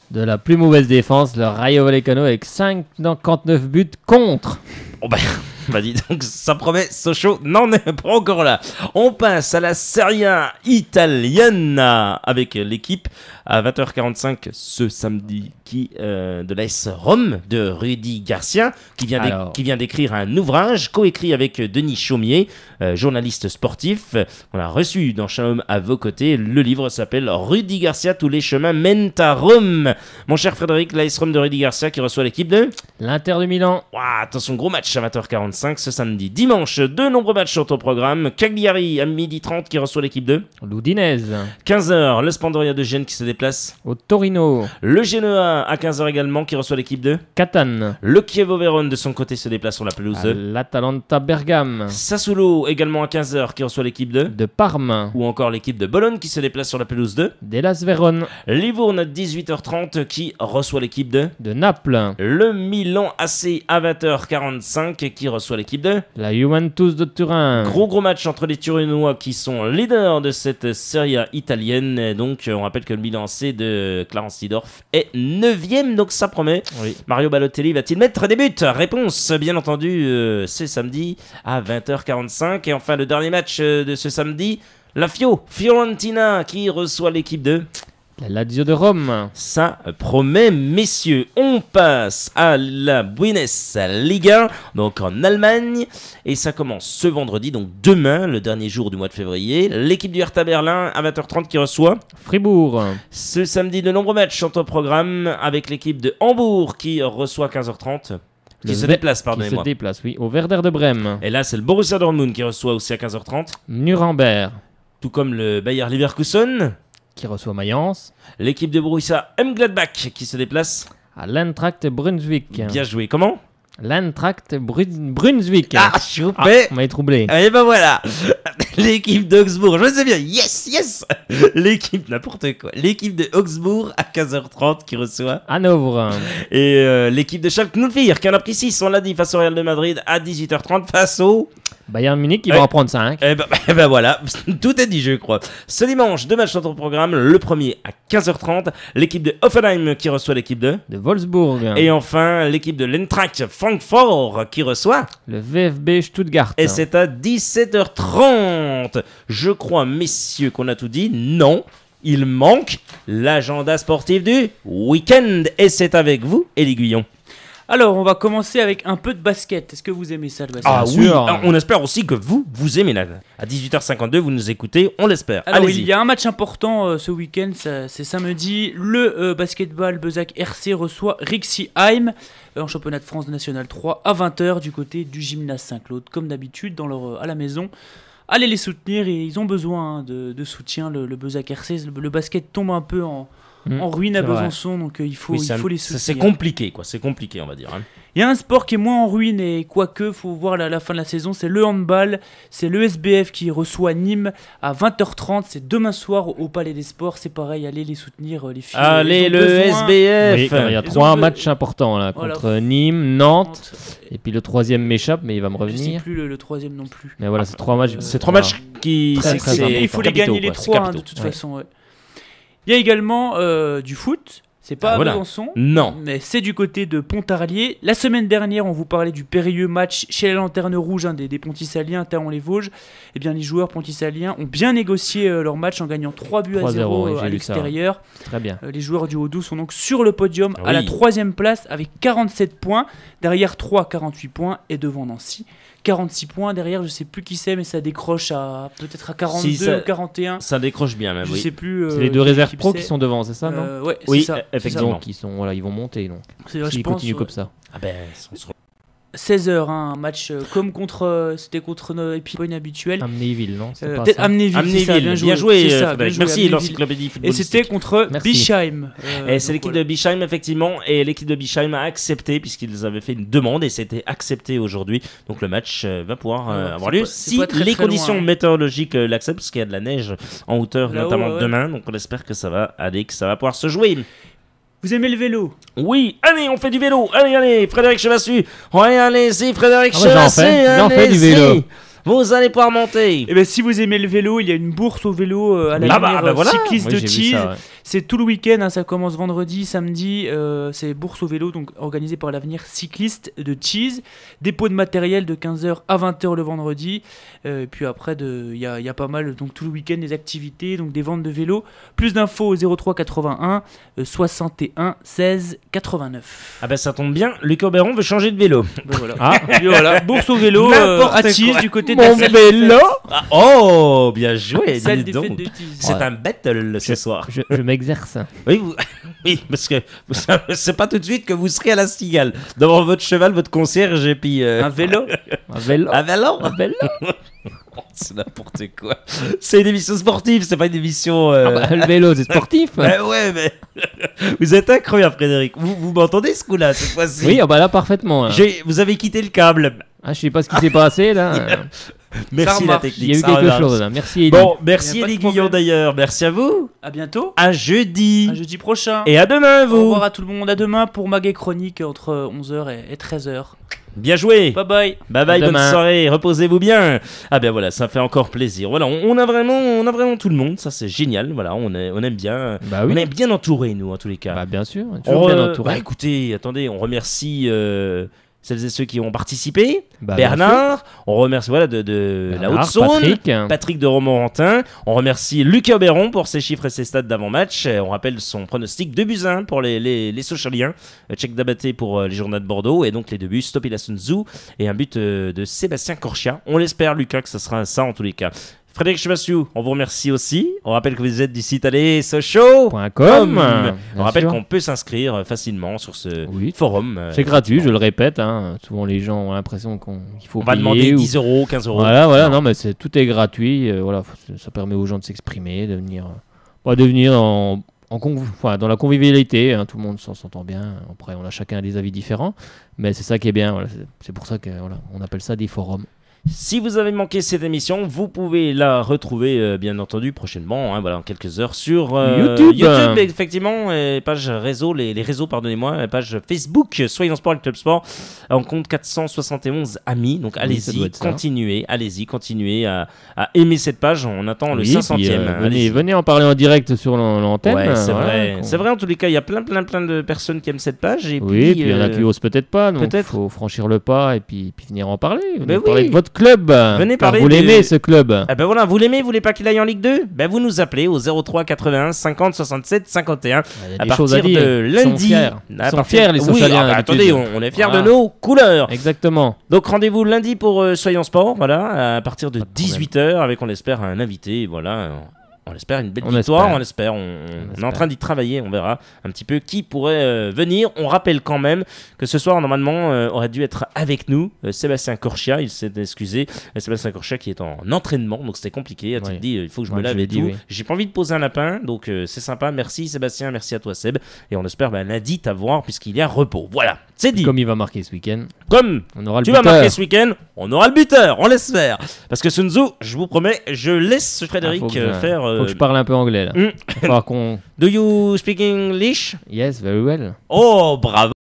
de la plus mauvaise défense, le Rayo Vallecano avec cinquante-neuf buts contre. Oh bah, bah dis donc, ça promet, Sochaux n'en est pas encore là. On passe à la Serie A italienne avec l'équipe à vingt heures quarante-cinq ce samedi qui, euh, de l'A S Rome de Rudy Garcia qui vient, Alors. qui vient d'écrire un ouvrage coécrit avec Denis Chaumier, euh, journaliste sportif. On l'a reçu dans Shalom à vos côtés. Le livre s'appelle Rudy Garcia, tous les chemins mènent à Rome. Mon cher Frédéric, l'A S Rome de Rudy Garcia qui reçoit l'équipe de... L'Inter de Milan. Ouah, attention, gros match à vingt heures quarante-cinq ce samedi. Dimanche, de nombreux matchs sont au programme. Cagliari à midi trente qui reçoit l'équipe de... L'Udinese. quinze heures, le Spandoria de Gênes qui se déplace. Au Torino. Le Genoa à quinze heures également qui reçoit l'équipe de... Catane. Le Chievo Vérone de son côté se déplace sur la pelouse À de... L'Atalanta Bergame. Sassuolo également à quinze heures qui reçoit l'équipe de... De Parme. Ou encore l'équipe de Bologne qui se déplace sur la pelouse de... D'Hellas Vérone. Livourne à dix-huit heures trente qui reçoit l'équipe de... De Naples. Le Milan A C à vingt heures quarante-cinq qui reçoit l'équipe de... La Juventus de Turin. Gros gros match entre les Turinois qui sont leaders de cette Serie A italienne. Et donc on rappelle que le Milan C de Clarence Seedorf est neuvième, donc ça promet. Oui. Mario Balotelli va-t-il mettre des buts? Réponse bien entendu, euh, c'est samedi à vingt heures quarante-cinq. Et enfin le dernier match euh, de ce samedi, la Fio, Fiorentina qui reçoit l'équipe de... La Lazio de Rome. Ça promet, messieurs. On passe à la Bundesliga, donc en Allemagne. Et ça commence ce vendredi, donc demain, le dernier jour du mois de février. L'équipe du Hertha Berlin à vingt heures trente qui reçoit. Fribourg. Ce samedi, de nombreux matchs sont au programme avec l'équipe de Hambourg qui reçoit à quinze heures trente. Qui Le se Ver- déplace, Qui se pardonnez-moi. déplace, oui. Au Werder de Brême. Et là, c'est le Borussia Dortmund qui reçoit aussi à quinze heures trente. Nuremberg. Tout comme le Bayer Leverkusen. Qui reçoit Mayence. L'équipe de Borussia Mönchengladbach qui se déplace. À l'Eintracht Brunswick. Bien joué. Comment? L'Eintracht Brun- Brunswick. Ah, choupe. On m'avait troublé. Et ben voilà, l'équipe d'Augsbourg, je sais bien, yes, yes. L'équipe, n'importe quoi, l'équipe de Augsbourg à quinze heures trente qui reçoit. Hanovre. Et euh, l'équipe de Schalke Nulfir qui en a pris six, on l'a dit, face au Real de Madrid à dix-huit heures trente face au... Bayern Munich, ils Ouais. vont en prendre cinq. Et ben, eh ben voilà, tout est dit je crois. Ce dimanche, deux matchs sont au programme, le premier à quinze heures trente, l'équipe de Hoffenheim qui reçoit l'équipe de... De Wolfsburg. Et enfin, l'équipe de l'Eintracht Francfort qui reçoit... Le V F B Stuttgart. Et c'est à dix-sept heures trente. Je crois, messieurs, qu'on a tout dit. Non, il manque l'agenda sportif du week-end. Et c'est avec vous, Élie Guillon. Alors, on va commencer avec un peu de basket. Est-ce que vous aimez ça, le basket? Ah Bien oui, sûr. ah, on espère aussi que vous, vous aimez la... À dix-huit heures cinquante-deux, vous nous écoutez, on l'espère. Alors, Allez-y. il y a un match important euh, ce week-end, ça- c'est samedi. Le euh, basketball Bezac R C reçoit Rixheim euh, en championnat de France de National trois à vingt heures du côté du gymnase Saint-Claude. Comme d'habitude, dans leur, euh, à la maison. Allez les soutenir, et ils ont besoin hein, de, de soutien. Le, le Bezac R C, le, le basket tombe un peu en, Mmh, en ruine à c'est vrai. Besançon, donc euh, il faut, Oui, il c'est un- faut les ça, soutenir. c'est compliqué, quoi. C'est compliqué, on va dire. hein. Il y a un sport qui est moins en ruine, et quoique, faut voir la, la fin de la saison, c'est le handball. C'est le S B F qui reçoit Nîmes à vingt heures trente. C'est demain soir au, au Palais des Sports. C'est pareil, allez les soutenir, euh, les filles. Allez, Ils ont le besoin. S B Oui, F. il y a Ils trois ont- matchs importants là, Voilà. contre Nîmes, Nantes, et puis le troisième m'échappe, mais il va me Je sais revenir. plus le, le troisième non plus. Mais voilà, c'est trois matchs. C'est trois voilà. matchs qui... Très, c'est- très c'est important. Il faut les capitaux, gagner les quoi. C'est trois, hein, capitaux. de toute Ouais. façon. Ouais. Il y a également euh, du foot. C'est pas Ah, à voilà. Besançon, Non. mais c'est du côté de Pontarlier. La semaine dernière, on vous parlait du périlleux match chez les Lanternes Rouges hein, des, des Pontisaliens, Thaon-les-Vosges. Eh bien, les joueurs pontisaliens ont bien négocié euh, leur match en gagnant trois buts à trois zéro, zéro oui, euh, j'ai à lu ça. l'extérieur. Très bien. Euh, les joueurs du Haut-Doubs sont donc sur le podium à Oui. la troisième place avec quarante-sept points. Derrière Troyes, quarante-huit points. Et devant Nancy, quarante-six points. Derrière, je sais plus qui c'est, mais ça décroche à peut-être à quarante-deux Si, ça- ou quarante et un. Ça décroche bien, même, Je oui. sais plus. C'est euh, les deux quelle réserves équipe pro c'est. qui sont devant, c'est ça, non Euh, ouais, Oui, c'est ça, e- c'est ça. effectivement. Donc ils sont, voilà, ils vont monter donc. C'est- je S'ils pense, continuent ouais. comme ça. Ah ben, on se seize heures, hein, un match euh, comme contre. euh, C'était contre nos Épipone habituels. Amnéville, non c'est Euh, pas Peut-être ça Amnéville, c'est ça, Amnéville, bien joué. bien joué, c'est ça, Frédéric. bien joué, Merci, Amnéville. l'encyclopédie Et footballistique. c'était contre Merci. Bischheim. euh, Et c'est donc l'équipe voilà. de Bischheim, effectivement, et l'équipe de Bischheim a accepté, puisqu'ils avaient fait une demande, et c'était accepté aujourd'hui. Donc le match euh, va pouvoir euh, Ouais, avoir c'est lieu pas- c'est si pas très, les très conditions loin, hein. météorologiques euh, l'acceptent, parce qu'il y a de la neige en hauteur, Là-haut, notamment ouais. demain. Donc on espère que ça va aller, que ça va pouvoir se jouer. Vous aimez le vélo? Oui, allez, on fait du vélo. Allez, allez, Frédéric Chevassu. Ouais, allez-y, Frédéric Ah ouais, j'en Chevassu. fais, j'en fais du allez-y. vélo. Vous allez pouvoir monter. Et ben si vous aimez le vélo, il y a une bourse au vélo euh, à Ah l'avenir bah, bah euh, voilà. cycliste Oui, de j'ai vu Cheese. ça, ouais. C'est tout le week-end, hein, ça commence vendredi, samedi. euh, c'est bourse au vélo, donc organisé par l'avenir cycliste de Cheese. Dépôt de matériel de quinze heures à vingt heures le vendredi. Euh, et puis après, de- il y a, il y a pas mal, donc tout le week-end, des activités, donc des ventes de vélos. Plus d'infos au zéro trois quatre-vingt-un euh, soixante et un seize quatre-vingt-neuf. Ah bah ça tombe bien, Luc Oberon veut changer de vélo. Ben voilà. Ah, Et voilà, bourse au vélo euh, N'importe à Cheese quoi. du côté de la mon salle vélo. Ah, oh, bien joué, Salle dis des fêtes donc. de Cheese. C'est Ouais. un battle ce soir. Je, je m'exerce. Oui, vous- oui, parce que c'est pas tout de suite que vous serez à la cigale devant votre cheval, votre concierge et puis euh, Un vélo. Un vélo. un vélo. Un vélo. C'est n'importe quoi. C'est une émission sportive, c'est pas une émission. euh, Ah bah, le vélo, c'est sportif. bah ouais, mais vous êtes incroyable, Frédéric. Vous, vous m'entendez ce coup-là cette fois-ci? Oui, ah bah là, parfaitement. hein. J'ai- Vous avez quitté le câble. Ah, je sais pas ce qui s'est passé là. Merci la remarche. technique. Il y a eu ça quelque remarche. chose là. Merci Elie. Bon, Il y merci a pas de Elie Guillon problème. d'ailleurs. Merci à vous. À bientôt. À jeudi. À jeudi prochain. Et à demain, Au vous. revoir à tout le monde. À demain pour Mag et Chronique entre onze heures et treize heures. Bien joué. Bye bye. Bye bye, À bonne demain. soirée, reposez-vous bien. Ah ben voilà, ça fait encore plaisir. Voilà, on, on a vraiment, on a vraiment tout le monde, ça c'est génial. Voilà, on, est, on aime bien, Bah oui. on est bien entouré nous en tous les cas. Bah bien sûr. On Toujours bien re- entouré. bah, écoutez, attendez, on remercie euh, celles et ceux qui ont participé. Bah, bien Bernard, on remercie voilà de, de sûr. la Bernard, Haute-Saône. Patrick. Patrick de Romorantin. On remercie Lucas Oberon pour ses chiffres et ses stats d'avant-match. Euh, On rappelle son pronostic deux buts à un pour les, les, les Sochaliens. Euh, Tchèque Dabaté pour euh, les Journaux de Bordeaux. Et donc les deux buts, Stopi la Sun Tzu et un but euh, de Sébastien Corchia. On l'espère, Lucas, que ce sera ça en tous les cas. Frédéric Chevassiou, on vous remercie aussi. On rappelle que vous êtes du site allez Sochaux. Point com. On rappelle sûr. qu'on peut s'inscrire facilement sur ce Oui. forum. euh, C'est gratuit, je le répète. Hein. Souvent les gens ont l'impression qu'on qu'il faut On va payer demander ou- dix euros, quinze euros. Voilà, voilà, Non. non, mais c'est tout est gratuit. euh, voilà, faut- ça permet aux gens de s'exprimer, de venir, euh, bah, de venir en, en conv- enfin, dans la convivialité. hein, tout le monde s'en- s'entend bien. Après, on a chacun des avis différents, mais c'est ça qui est bien. Voilà, c'est- c'est pour ça que voilà, on appelle ça des forums. Si vous avez manqué cette émission, vous pouvez la retrouver euh, bien entendu prochainement, hein, voilà, en quelques heures sur euh, YouTube. YouTube, effectivement, et page réseau, les, les réseaux, pardonnez-moi, et page Facebook, Soyons Sport et Club Sport. On compte quatre cent soixante et onze amis, donc Oui, ça allez-y, doit être ça. continuez, allez-y, continuez à, à aimer cette page. On attend le Oui, cinq puis, centième. euh, venez, venez en parler en direct sur l'an- l'antenne. Ouais, c'est voilà, vrai. qu'on- C'est vrai, en tous les cas, il y a plein, plein, plein de personnes qui aiment cette page. Et Oui, puis, puis il y en a euh, qui osent peut-être pas, donc il peut-être. faut franchir le pas et puis, puis venir en parler. Venez Mais parler oui. de votre club. Venez car parler Vous de- l'aimez ce club. Ah ben voilà, vous l'aimez, vous voulez pas qu'il aille en Ligue deux? Ben vous nous appelez au zéro trois quatre-vingt-un cinquante soixante-sept cinquante et un. Il y a À des partir choses à dire. de Ils sont lundi. fiers. À Ils sont partir- fiers, les Oui, Sochaliens, ah bah, d'habitude. attendez, on, on est fiers Voilà. de nos couleurs. Exactement. Donc rendez-vous lundi pour euh, Soyons Sport, voilà, à partir de Pas de problème. dix-huit heures, avec on espère un invité, voilà. On espère une belle On victoire, espère. on espère, on, on est espère. en train d'y travailler, on verra un petit peu qui pourrait euh, venir. On rappelle quand même que ce soir, normalement, euh, aurait dû être avec nous euh, Sébastien Corchia, il s'est excusé, Euh, Sébastien Corchia qui est en entraînement, donc c'était compliqué. Tu Ouais. te dis, euh, il faut que je me Ouais, lave je l'ai et dit, tout. oui. J'ai pas envie de poser un lapin, donc euh, c'est sympa. Merci Sébastien, merci à toi Seb, et on espère bah, lundi t'avoir puisqu'il y a repos. Voilà, c'est dit. Comme il va marquer ce week-end, Comme on aura le tu vas buteur. marquer ce week-end, on aura le buteur, on laisse faire. Parce que Sun Tzu, je vous promets, je laisse Ah, Frédéric faut que euh, je- faire. euh, Faut que je parle un peu anglais là. Hmm. Il va falloir qu'on. Do you speak English? Yes, very well. Oh, bravo!